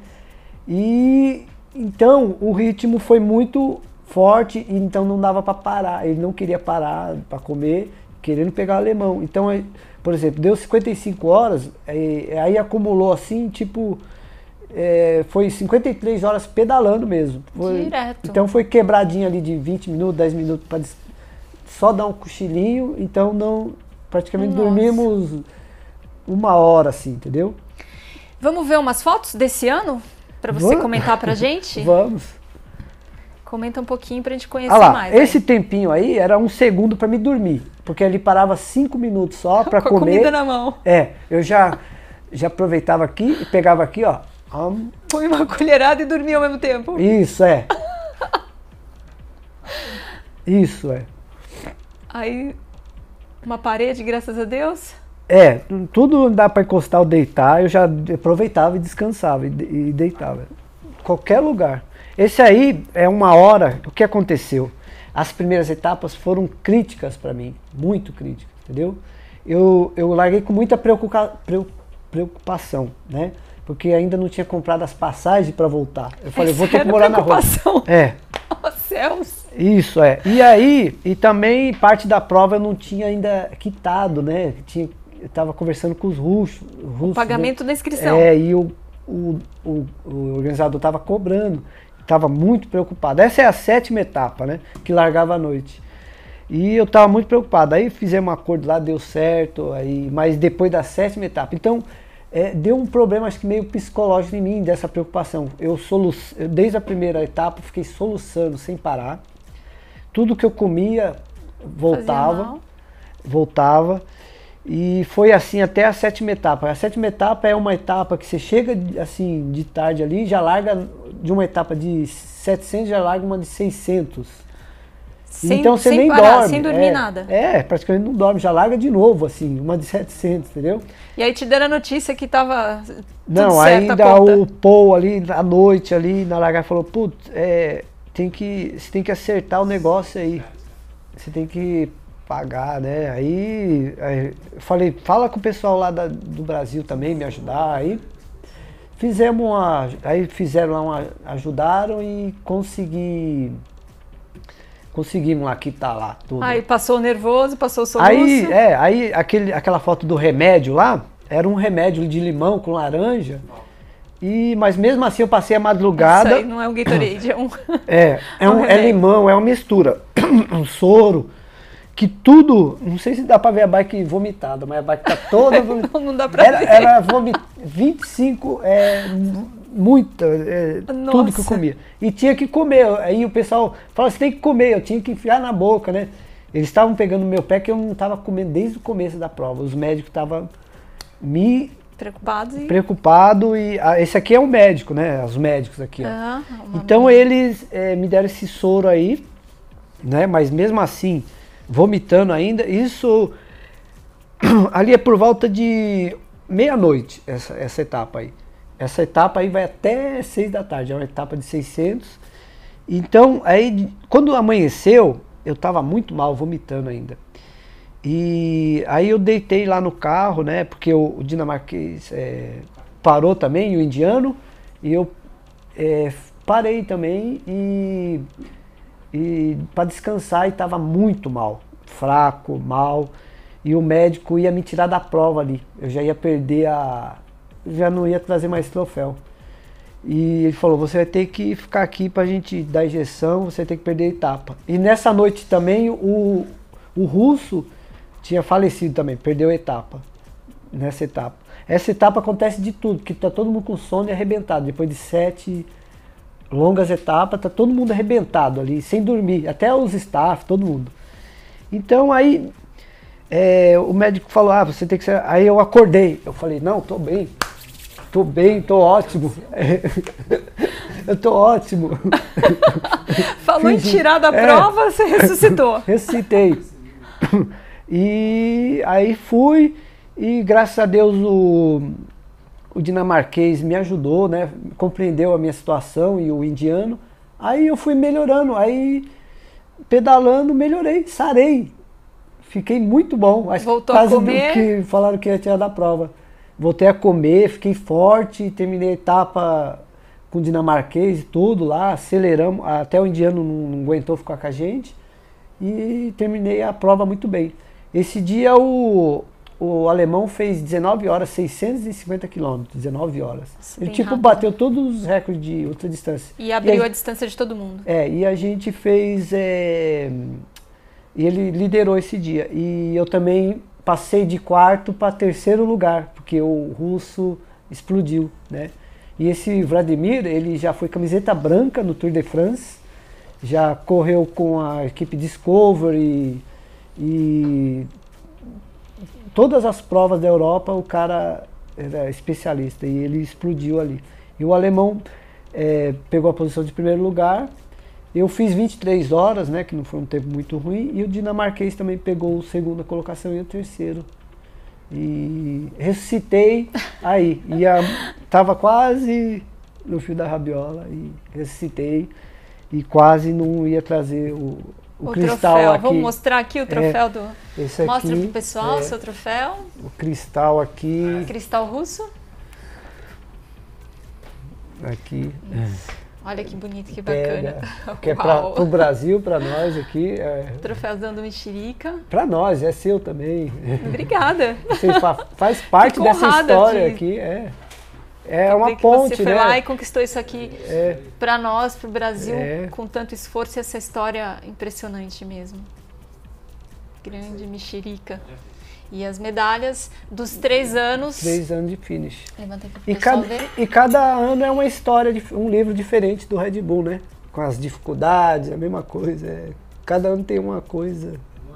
E então o ritmo foi muito forte. E então não dava para parar. Ele não queria parar para comer, querendo pegar o alemão. Então, por exemplo, deu cinquenta e cinco horas. Aí, aí acumulou assim, tipo... É, foi cinquenta e três horas pedalando mesmo. Foi, Direto. Então foi quebradinha ali de vinte minutos, dez minutos para só dar um cochilinho. Então não, praticamente Nossa. dormimos uma hora assim, entendeu? Vamos ver umas fotos desse ano para você Vamos. comentar pra gente? Vamos. Comenta um pouquinho pra gente conhecer ah lá, mais. Esse aí. tempinho aí era um segundo para me dormir, porque ele parava cinco minutos só para comer. Com a comida na mão. É, eu já já aproveitava aqui e pegava aqui, ó. Um, Põe uma colherada e dormia ao mesmo tempo. Isso, é. Isso, é. Aí, uma parede, graças a Deus? É, tudo dá para encostar ou deitar, eu já aproveitava e descansava e, e deitava. Qualquer lugar. Esse aí é uma hora, o que aconteceu? As primeiras etapas foram críticas para mim, muito críticas, entendeu? Eu, eu larguei com muita preocupa, preocupação, né? Porque ainda não tinha comprado as passagens para voltar. Eu falei, vou ter que morar na rua. É. Oh, céus. Isso, é. E aí, e também parte da prova eu não tinha ainda quitado, né? Tinha, eu estava conversando com os russos. russos o pagamento né? da inscrição. É, e o, o, o, o organizador estava cobrando. Estava muito preocupado. Essa é a sétima etapa, né? Que largava à noite. E eu estava muito preocupado. Aí fizemos um acordo lá, deu certo. Aí, mas depois da sétima etapa. Então... É, deu um problema, acho que meio psicológico em mim, dessa preocupação. Eu, solu eu desde a primeira etapa, fiquei soluçando sem parar. Tudo que eu comia, voltava. Voltava. E foi assim até a sétima etapa. A sétima etapa é uma etapa que você chega assim de tarde ali, já larga de uma etapa de setecentos, já larga uma de seiscentos. Sem, então você sem nem parar, dorme. sem dormir é, nada. É, praticamente não dorme, já larga de novo, assim, uma de setecentos, entendeu? E aí te deram a notícia que tava tudo Não, certo, ainda o Paul ali, à noite, ali, na largada, falou, putz, é, tem que, você tem que acertar o negócio aí. Você tem que pagar, né? Aí, aí eu falei, fala com o pessoal lá da, do Brasil também, me ajudar. Aí fizemos uma, aí fizeram lá, uma, ajudaram e consegui... Conseguimos lá quitar lá tudo. Aí passou nervoso, passou o soluço. Aí, é, aí aquele, aquela foto do remédio lá, era um remédio de limão com laranja. E, mas mesmo assim eu passei a madrugada. Isso aí não é um Gatorade, é um. É, é, um, é limão, é uma mistura. Um soro. Que tudo. Não sei se dá pra ver a bike vomitada, mas a bike tá toda vomitada. Não, não dá pra era, ver. Era vomit... vinte e cinco, é, muita, é, tudo que eu comia. E tinha que comer. Aí o pessoal falava, você tem que comer, eu tinha que enfiar na boca, né? Eles estavam pegando meu pé que eu não estava comendo desde o começo da prova. Os médicos estavam me preocupados e... preocupado e ah, esse aqui é um médico, né? Os médicos aqui. Ó. Ah, então amiga. eles é, me deram esse soro aí, né? Mas mesmo assim, vomitando ainda. Isso ali é por volta de meia-noite essa, essa etapa aí. Essa etapa aí vai até seis da tarde. É uma etapa de seiscentos. Então aí quando amanheceu eu estava muito mal, vomitando ainda. E aí eu deitei lá no carro, né? Porque o, o dinamarquês é, parou também, o indiano, e eu é, parei também e, e para descansar e estava muito mal, fraco, mal. E o médico ia me tirar da prova ali. Eu já ia perder a... já não ia trazer mais troféu. E ele falou, você vai ter que ficar aqui pra gente dar injeção, você tem que perder a etapa. E nessa noite também o, o russo tinha falecido também, perdeu a etapa. Nessa etapa. Essa etapa acontece de tudo, porque tá todo mundo com sono e arrebentado. Depois de sete longas etapas, tá todo mundo arrebentado ali, sem dormir. Até os staff, todo mundo. Então aí é, o médico falou, ah, você tem que ser... Aí eu acordei, eu falei, não, tô bem. Tô bem, tô ótimo. Eu tô ótimo. Falou em tirar da é, prova, você ressuscitou. Ressuscitei. E aí fui e graças a Deus o, o dinamarquês me ajudou, né? Compreendeu a minha situação e o indiano. Aí eu fui melhorando, aí pedalando melhorei, sarei. Fiquei muito bom. Voltou a comer? Que falaram que ia tirar da prova. Voltei a comer, fiquei forte, terminei a etapa com o dinamarquês e tudo lá, aceleramos, até o indiano não aguentou ficar com a gente e terminei a prova muito bem. Esse dia o, o alemão fez dezenove horas, seiscentos e cinquenta quilômetros, dezenove horas. Nossa, ele tipo rápido. Bateu todos os recordes de ultra distância. E abriu e a, a distância de todo mundo. É, e a gente fez, é, e ele liderou esse dia. E eu também passei de quarto para terceiro lugar, porque o russo explodiu, né? E esse Vladimir, ele já foi camiseta branca no Tour de France, já correu com a equipe Discovery e todas as provas da Europa o cara era especialista e ele explodiu ali. E o alemão é, pegou a posição de primeiro lugar. Eu fiz vinte e três horas, né, que não foi um tempo muito ruim, e o dinamarquês também pegou a segunda colocação e o terceiro. E ressuscitei aí, e a, tava quase no fio da rabiola e ressuscitei e quase não ia trazer o, o, o cristal troféu. Aqui. Vamos mostrar aqui o troféu é, do... Esse Mostra aqui, pro pessoal o é, seu troféu. O cristal aqui. Cristal russo. Aqui. Olha que bonito, que bacana. Pega, que é para o Brasil, para nós aqui. É... Troféuzão do Mexerica. Para nós, é seu também. Obrigada. Você faz parte dessa história de... aqui. É, é uma ponte, você foi né? lá e conquistou isso aqui é. para nós, para o Brasil, é. com tanto esforço e essa história impressionante mesmo. Grande Mexerica. E as medalhas dos três anos. Três anos de finish. Levanta aqui e, cada, ver. e cada ano é uma história, um livro diferente do Red Bull, né? Com as dificuldades, a mesma coisa. É, cada ano tem uma coisa.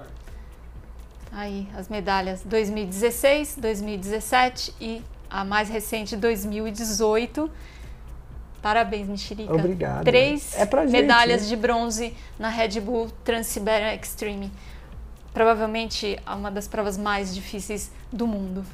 Aí, as medalhas dois mil e dezesseis, dois mil e dezessete e a mais recente dois mil e dezoito. Parabéns, Mexerica. Obrigado. Três é pra gente, medalhas né? de bronze na Red Bull Trans-Siberian Extreme. Provavelmente uma das provas mais difíceis do mundo.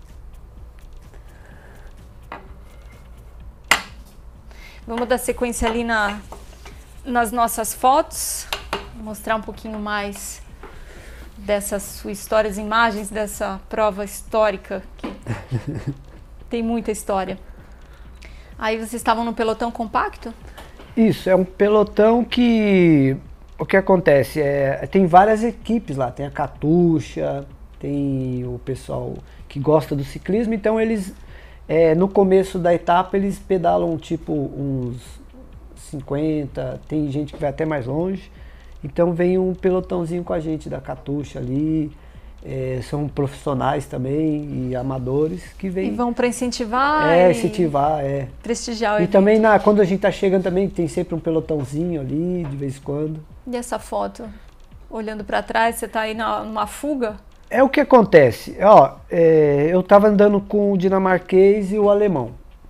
Vamos dar sequência ali na, nas nossas fotos, mostrar um pouquinho mais dessas suas histórias, imagens dessa prova histórica, que tem muita história. Aí vocês estavam no pelotão compacto? Isso, é um pelotão que... O que acontece? É, tem várias equipes lá, tem a Katusha, tem o pessoal que que gosta do ciclismo, então eles, é, no começo da etapa, eles pedalam tipo uns cinquenta, tem gente que vai até mais longe, então vem um pelotãozinho com a gente da Katusha ali, é, são profissionais também e amadores que vêm. E vão para incentivar? É, e incentivar, é. Prestigiar o E evento. também na, quando a gente tá chegando também tem sempre um pelotãozinho ali, de vez em quando. E essa foto? Olhando para trás, você tá aí na, numa fuga? É o que acontece, ó, é, eu tava andando com o dinamarquês e o alemão.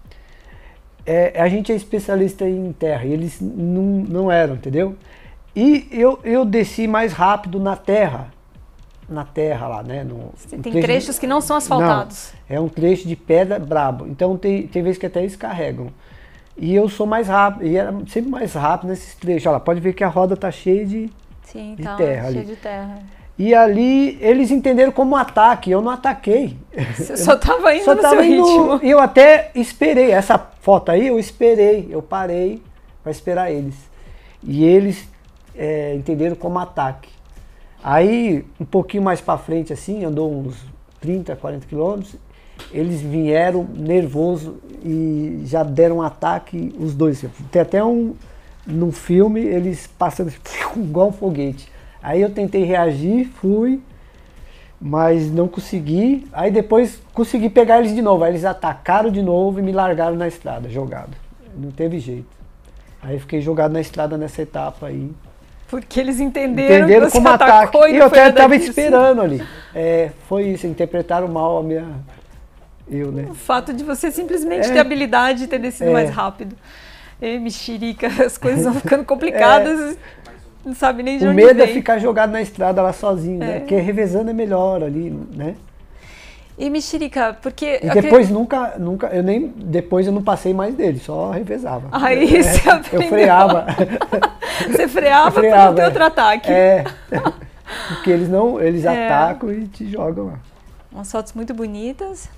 É, a gente é especialista em terra e eles não, não eram, entendeu? E eu, eu desci mais rápido na terra, na terra lá, né? No, Tem no trecho trechos de, que não são asfaltados. Não, é um trecho de pedra brabo, então tem, tem vezes que até eles carregam. E eu sou mais rápido, e era sempre mais rápido nesses trechos. Olha lá, pode ver que a roda tá cheia de, Sim, de tá terra cheio ali. de terra. E ali eles entenderam como um ataque, eu não ataquei. Você só tava indo Só no tava seu indo, ritmo. eu até esperei, essa foto aí eu esperei, eu parei para esperar eles. E eles é, entenderam como ataque. Aí, um pouquinho mais para frente assim, andou uns trinta, quarenta quilômetros, eles vieram nervoso e já deram um ataque, os dois. Tem até um, num filme, eles passando igual um foguete. Aí eu tentei reagir, fui, mas não consegui. Aí depois consegui pegar eles de novo. Aí eles atacaram de novo e me largaram na estrada, jogado. Não teve jeito. Aí fiquei jogado na estrada nessa etapa aí. Porque eles entenderam, Entenderam que você como ataque. atacou e E não eu foi até nada estava disso. esperando ali. É, foi isso, interpretaram mal a minha... Eu, né? O fato de você simplesmente É. ter habilidade de ter descido É. mais rápido. E mexerica, as coisas vão ficando complicadas, não sabe nem de O onde medo é vem. ficar jogado na estrada lá sozinho, É. né? Porque revezando é melhor ali, né? E mexerica, porque... E depois nunca, nunca, eu nem, depois eu não passei mais dele, só revezava. Aí você eu aprendeu. freava. Você freava, Eu para freava, não ter é. outro ataque. É, porque eles não, eles É. atacam e te jogam lá. Umas fotos muito bonitas.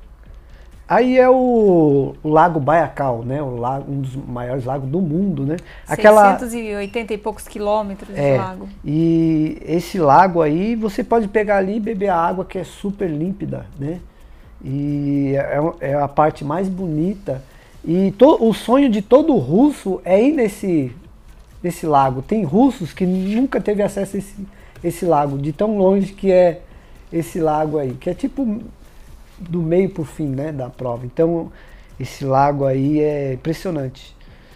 Aí é o, o Lago Baikal, né? O lago, um dos maiores lagos do mundo, né? Aquela, seiscentos e oitenta e poucos quilômetros de é, lago. E esse lago aí, você pode pegar ali e beber a água que é super límpida, né? E é, é a parte mais bonita. E to, o sonho de todo russo é ir nesse, nesse lago. Tem russos que nunca teve acesso a esse, esse lago, de tão longe que é esse lago aí, que é tipo do meio por fim, né, da prova. Então, esse lago aí é impressionante.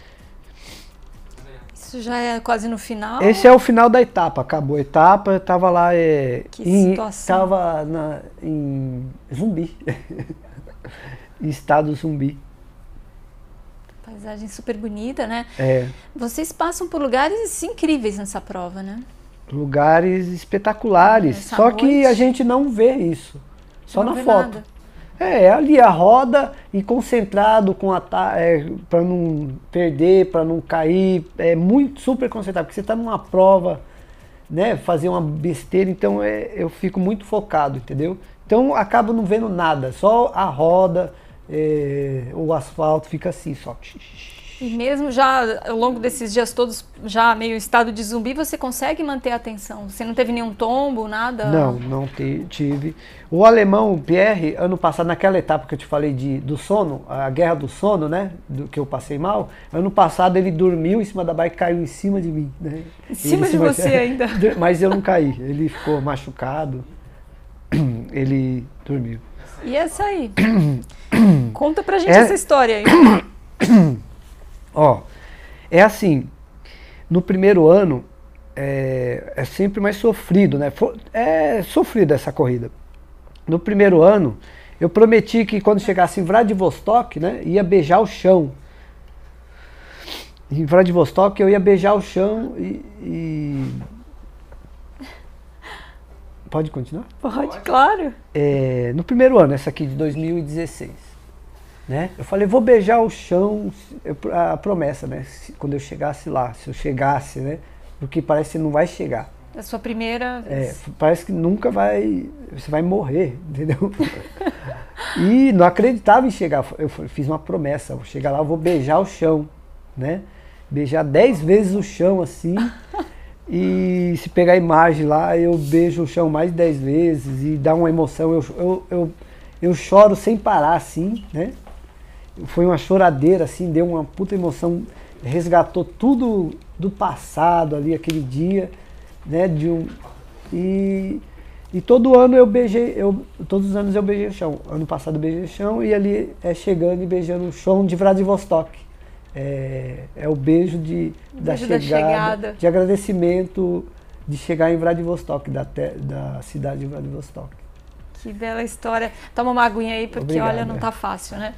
Isso já é quase no final. Esse é o final da etapa, acabou a etapa, eu tava lá, é, Que em, situação. tava na, em Zumbi, em estado Zumbi. Paisagem super bonita, né? É, Vocês passam por lugares incríveis nessa prova, né? lugares espetaculares, Essa só que noite. a gente não vê isso, só Não na vê foto. nada. É, ali a roda e concentrado com a é, para não perder, para não cair, é muito super concentrado, porque você está numa prova, né, fazer uma besteira, então é, eu fico muito focado, entendeu? Então acabo não vendo nada, só a roda, é, o asfalto fica assim, só. E mesmo já ao longo desses dias todos, já meio em estado de zumbi, você consegue manter a atenção? Você não teve nenhum tombo, nada? Não, não te- tive. O alemão, o Pierre, ano passado, naquela etapa que eu te falei de, do sono, a guerra do sono, né? Do que eu passei mal, ano passado ele dormiu em cima da bike e caiu em cima de mim, né? Em cima Ele de você ainda. Mas eu não caí, ele ficou machucado, ele dormiu. E essa aí? Conta pra gente É- essa história aí. Ó, é assim, no primeiro ano é, é sempre mais sofrido, né? Fo- É sofrido essa corrida. No primeiro ano, eu prometi que quando chegasse em Vladivostok, né, ia beijar o chão. Em Vladivostok eu ia beijar o chão e... e... Pode continuar? Pode, claro. É, no primeiro ano, essa aqui de dois mil e dezesseis, né? Eu falei, vou beijar o chão, eu- a promessa, né? Se- quando eu chegasse lá, se eu chegasse, né? Porque parece que não vai chegar. É a sua primeira É, vez. parece que nunca vai, você vai morrer, entendeu? E não acreditava em chegar. Eu f- fiz uma promessa, vou chegar lá, eu vou beijar o chão, né? Beijar dez vezes o chão assim. E se pegar a imagem lá, eu beijo o chão mais de dez vezes e dá uma emoção. Eu, eu, eu, eu choro sem parar, assim, né? Foi uma choradeira, assim, deu uma puta emoção, resgatou tudo do passado ali, aquele dia, né? De um, e, e todo ano eu beijei, eu, todos os anos eu beijei o chão. Ano passado eu beijei o chão e ali é chegando e beijando o chão de Vladivostok. É, é o beijo, de, da, beijo chegada, da chegada, de agradecimento de chegar em Vladivostok, da, te, da cidade de Vladivostok. Que bela história. Toma uma aguinha aí, porque Obrigado, olha, não é. tá fácil, né?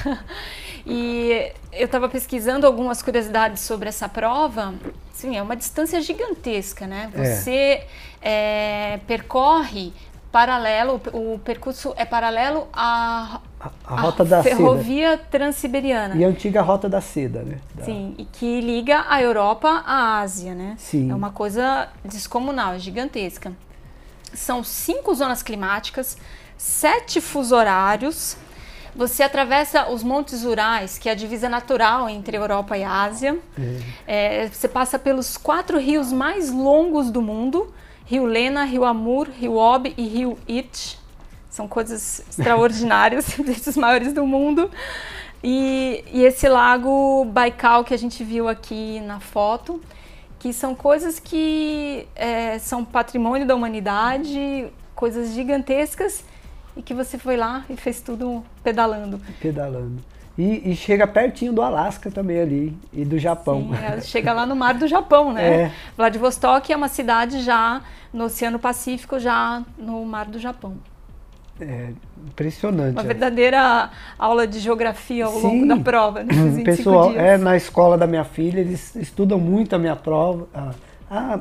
E eu estava pesquisando algumas curiosidades sobre essa prova. Sim, é uma distância gigantesca, né? Você é. É, percorre paralelo, o percurso é paralelo à a, a rota da ferrovia seda. Transiberiana. E a antiga rota da seda, né? Da... Sim, e que liga a Europa à Ásia, né? Sim. É uma coisa descomunal, gigantesca. São cinco zonas climáticas, sete fusos horários. Você atravessa os Montes Urais, que é a divisa natural entre a Europa e a Ásia. É. É, você passa pelos quatro rios mais longos do mundo: Rio Lena, Rio Amur, Rio Ob e Rio Irtych. São coisas extraordinárias, esses maiores do mundo. E, e esse lago Baikal que a gente viu aqui na foto, que são coisas que é, são patrimônio da humanidade, coisas gigantescas, e que você foi lá e fez tudo pedalando. Pedalando. E, e chega pertinho do Alasca também ali, e do Japão. Sim, é, chega lá no mar do Japão, né? É. Vladivostok é uma cidade já no Oceano Pacífico, já no mar do Japão. É impressionante. Uma verdadeira aula de geografia ao Sim. longo da prova, nesses vinte e cinco Pessoal, dias. é, na escola da minha filha, eles estudam muito a minha prova, a, a,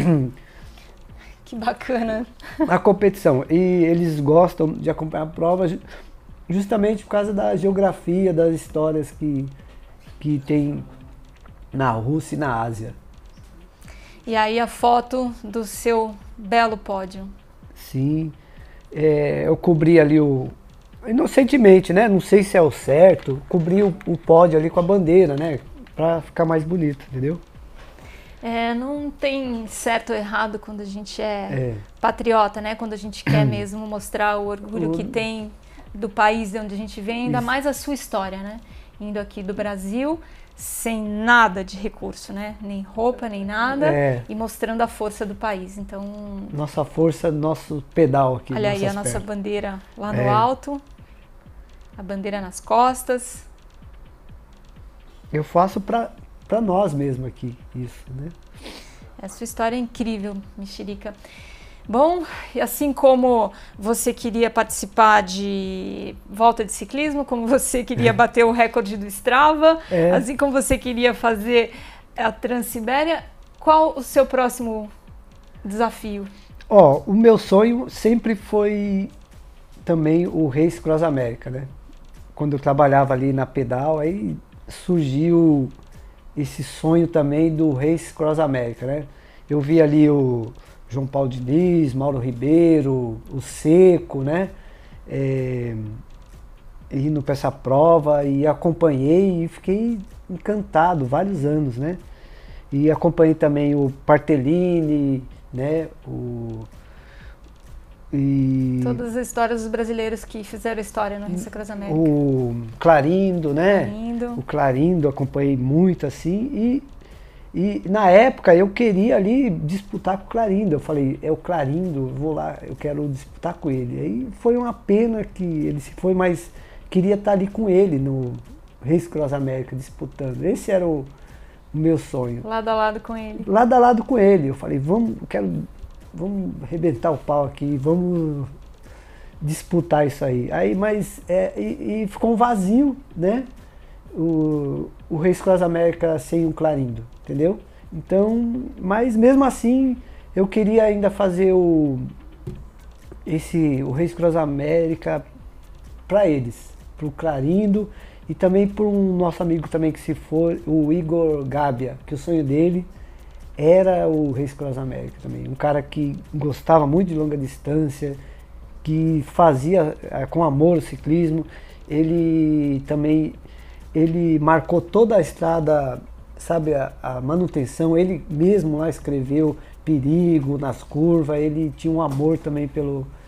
Que bacana. a competição. E eles gostam de acompanhar a prova justamente por causa da geografia, das histórias que, que tem na Rússia e na Ásia. E aí a foto do seu belo pódio. Sim. É, eu cobri ali o... Inocentemente, né? Não sei se é o certo. Cobri o, o pódio ali com a bandeira, né? Pra ficar mais bonito, entendeu? É, não tem certo ou errado quando a gente é, É. patriota, né? Quando a gente quer mesmo mostrar o orgulho O- que tem do país de onde a gente vem, ainda Isso. mais a sua história, né? Indo aqui do Brasil, sem nada de recurso, né? Nem roupa, nem nada, É. e mostrando a força do país. Então, Nossa força, nosso pedal aqui. olha aí a nossas nossa pernas. bandeira lá no É. alto, a bandeira nas costas. Eu faço pra, pra nós mesmo aqui, isso, né? A sua história é incrível, Mexerica. Bom, e assim como você queria participar de volta de ciclismo, como você queria bater o recorde do Strava, É. assim como você queria fazer a Transibéria, qual o seu próximo desafio? Ó, o meu sonho sempre foi também o Race Cross América, né? Quando eu trabalhava ali na Pedal, aí surgiu esse sonho também do Race Cross América, né? Eu vi ali o João Paulo Diniz, Mauro Ribeiro, o Seco, né? É, indo para essa prova e acompanhei e fiquei encantado vários anos, né? E acompanhei também o Bartolini, né? O, e Todas as histórias dos brasileiros que fizeram história no Race Cross América. o Clarindo, né? Clarindo. O Clarindo, acompanhei muito assim e, e na época eu queria ali disputar com o Clarindo. Eu falei, é o Clarindo, vou lá, eu quero disputar com ele. Aí foi uma pena que ele se foi, mas queria estar ali com ele no Race Cross América disputando. Esse era o, o meu sonho. Lado a lado com ele. Lado a lado com ele. Eu falei, vamos, eu quero, vamos arrebentar o pau aqui, vamos disputar isso aí. Aí, mas é, e, e ficou um vazio, né? O, o Race Cross América sem o Clarindo, entendeu? Então, mas mesmo assim, eu queria ainda fazer o esse o Race Cross América para eles, para o Clarindo e também para um nosso amigo também que se for, o Igor Gabia, que o sonho dele era o Race Cross América também, um cara que gostava muito de longa distância, que fazia é, com amor o ciclismo. Ele também ele marcou toda a estrada, sabe, a, a manutenção, ele mesmo lá escreveu perigo nas curvas, ele tinha um amor também pelo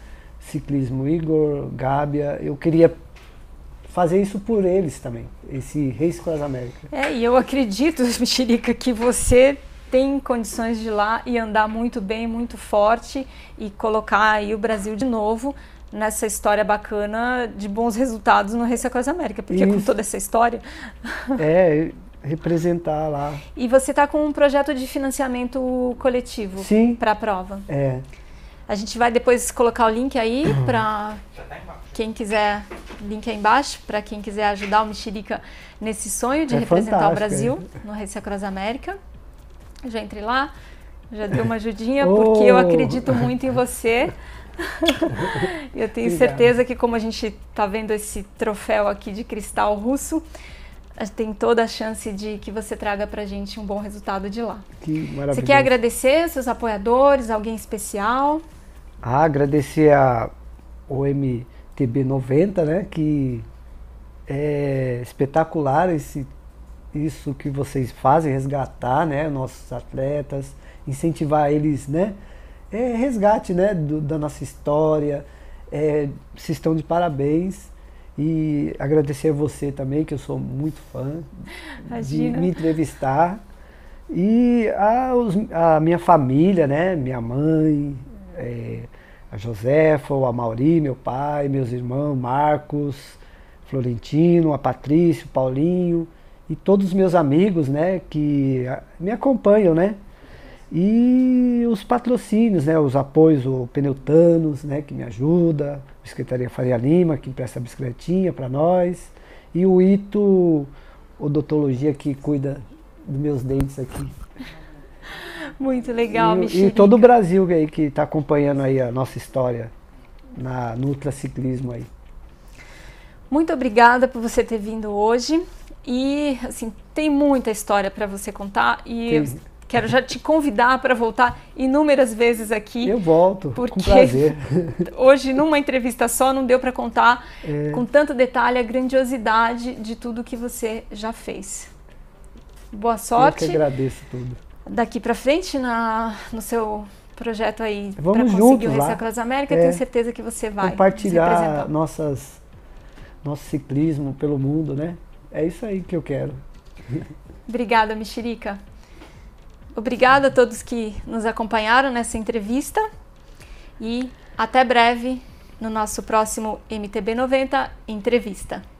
Ciclismo, Igor, Gábia, eu queria fazer isso por eles também, esse Race Across America. É, e eu acredito, Mexerica, que você tem condições de ir lá e andar muito bem, muito forte e colocar aí o Brasil de novo nessa história bacana de bons resultados no Race Across America, porque isso. com toda essa história... É, representar lá. E você está com um projeto de financiamento coletivo para a prova. É. A gente vai depois colocar o link aí para quem quiser, link aí embaixo, para quem quiser ajudar o Mexerica nesse sonho de é representar o Brasil é. no Race Across America. Já entrei lá, já dei uma ajudinha, oh. porque eu acredito muito em você. Eu tenho Obrigado. certeza que, como a gente está vendo esse troféu aqui de cristal russo, tem toda a chance de que você traga pra gente um bom resultado de lá. Que maravilhoso. Você quer agradecer seus apoiadores, alguém especial? Ah, agradecer a o M T B noventa, né, que é espetacular esse, isso que vocês fazem, resgatar, né, nossos atletas, incentivar eles, né, é resgate, né, do, da nossa história, é, vocês estão de parabéns. E agradecer a você também, que eu sou muito fã, Imagina. de me entrevistar. E a, os, a minha família, né? Minha mãe, é, a Josefa, o Amauri, meu pai, meus irmãos, Marcos, Florentino, a Patrícia, o Paulinho, e todos os meus amigos, né? Que me acompanham, né? E os patrocínios, né, os apoios, o Pneutanos, né, que me ajuda, a Secretaria Faria Lima, que empresta a bicicletinha para nós, e o Ito Odontologia, que cuida dos meus dentes aqui. Muito legal, e, Mexerica. E todo o Brasil aí que está acompanhando aí a nossa história na, no ultraciclismo aí. Muito obrigada por você ter vindo hoje, e assim, tem muita história para você contar, e... Tem. Quero já te convidar para voltar inúmeras vezes aqui. Eu volto, porque com prazer. Hoje, numa entrevista só, não deu para contar é. com tanto detalhe a grandiosidade de tudo que você já fez. Boa sorte. Eu que agradeço tudo. Daqui para frente, na, no seu projeto aí, para conseguir juntos o Race Across America, é. tenho certeza que você vai compartilhar nossas, nosso ciclismo pelo mundo, né? É isso aí que eu quero. Obrigada, Mexerica. Obrigada a todos que nos acompanharam nessa entrevista e até breve no nosso próximo M T B noventa Entrevista.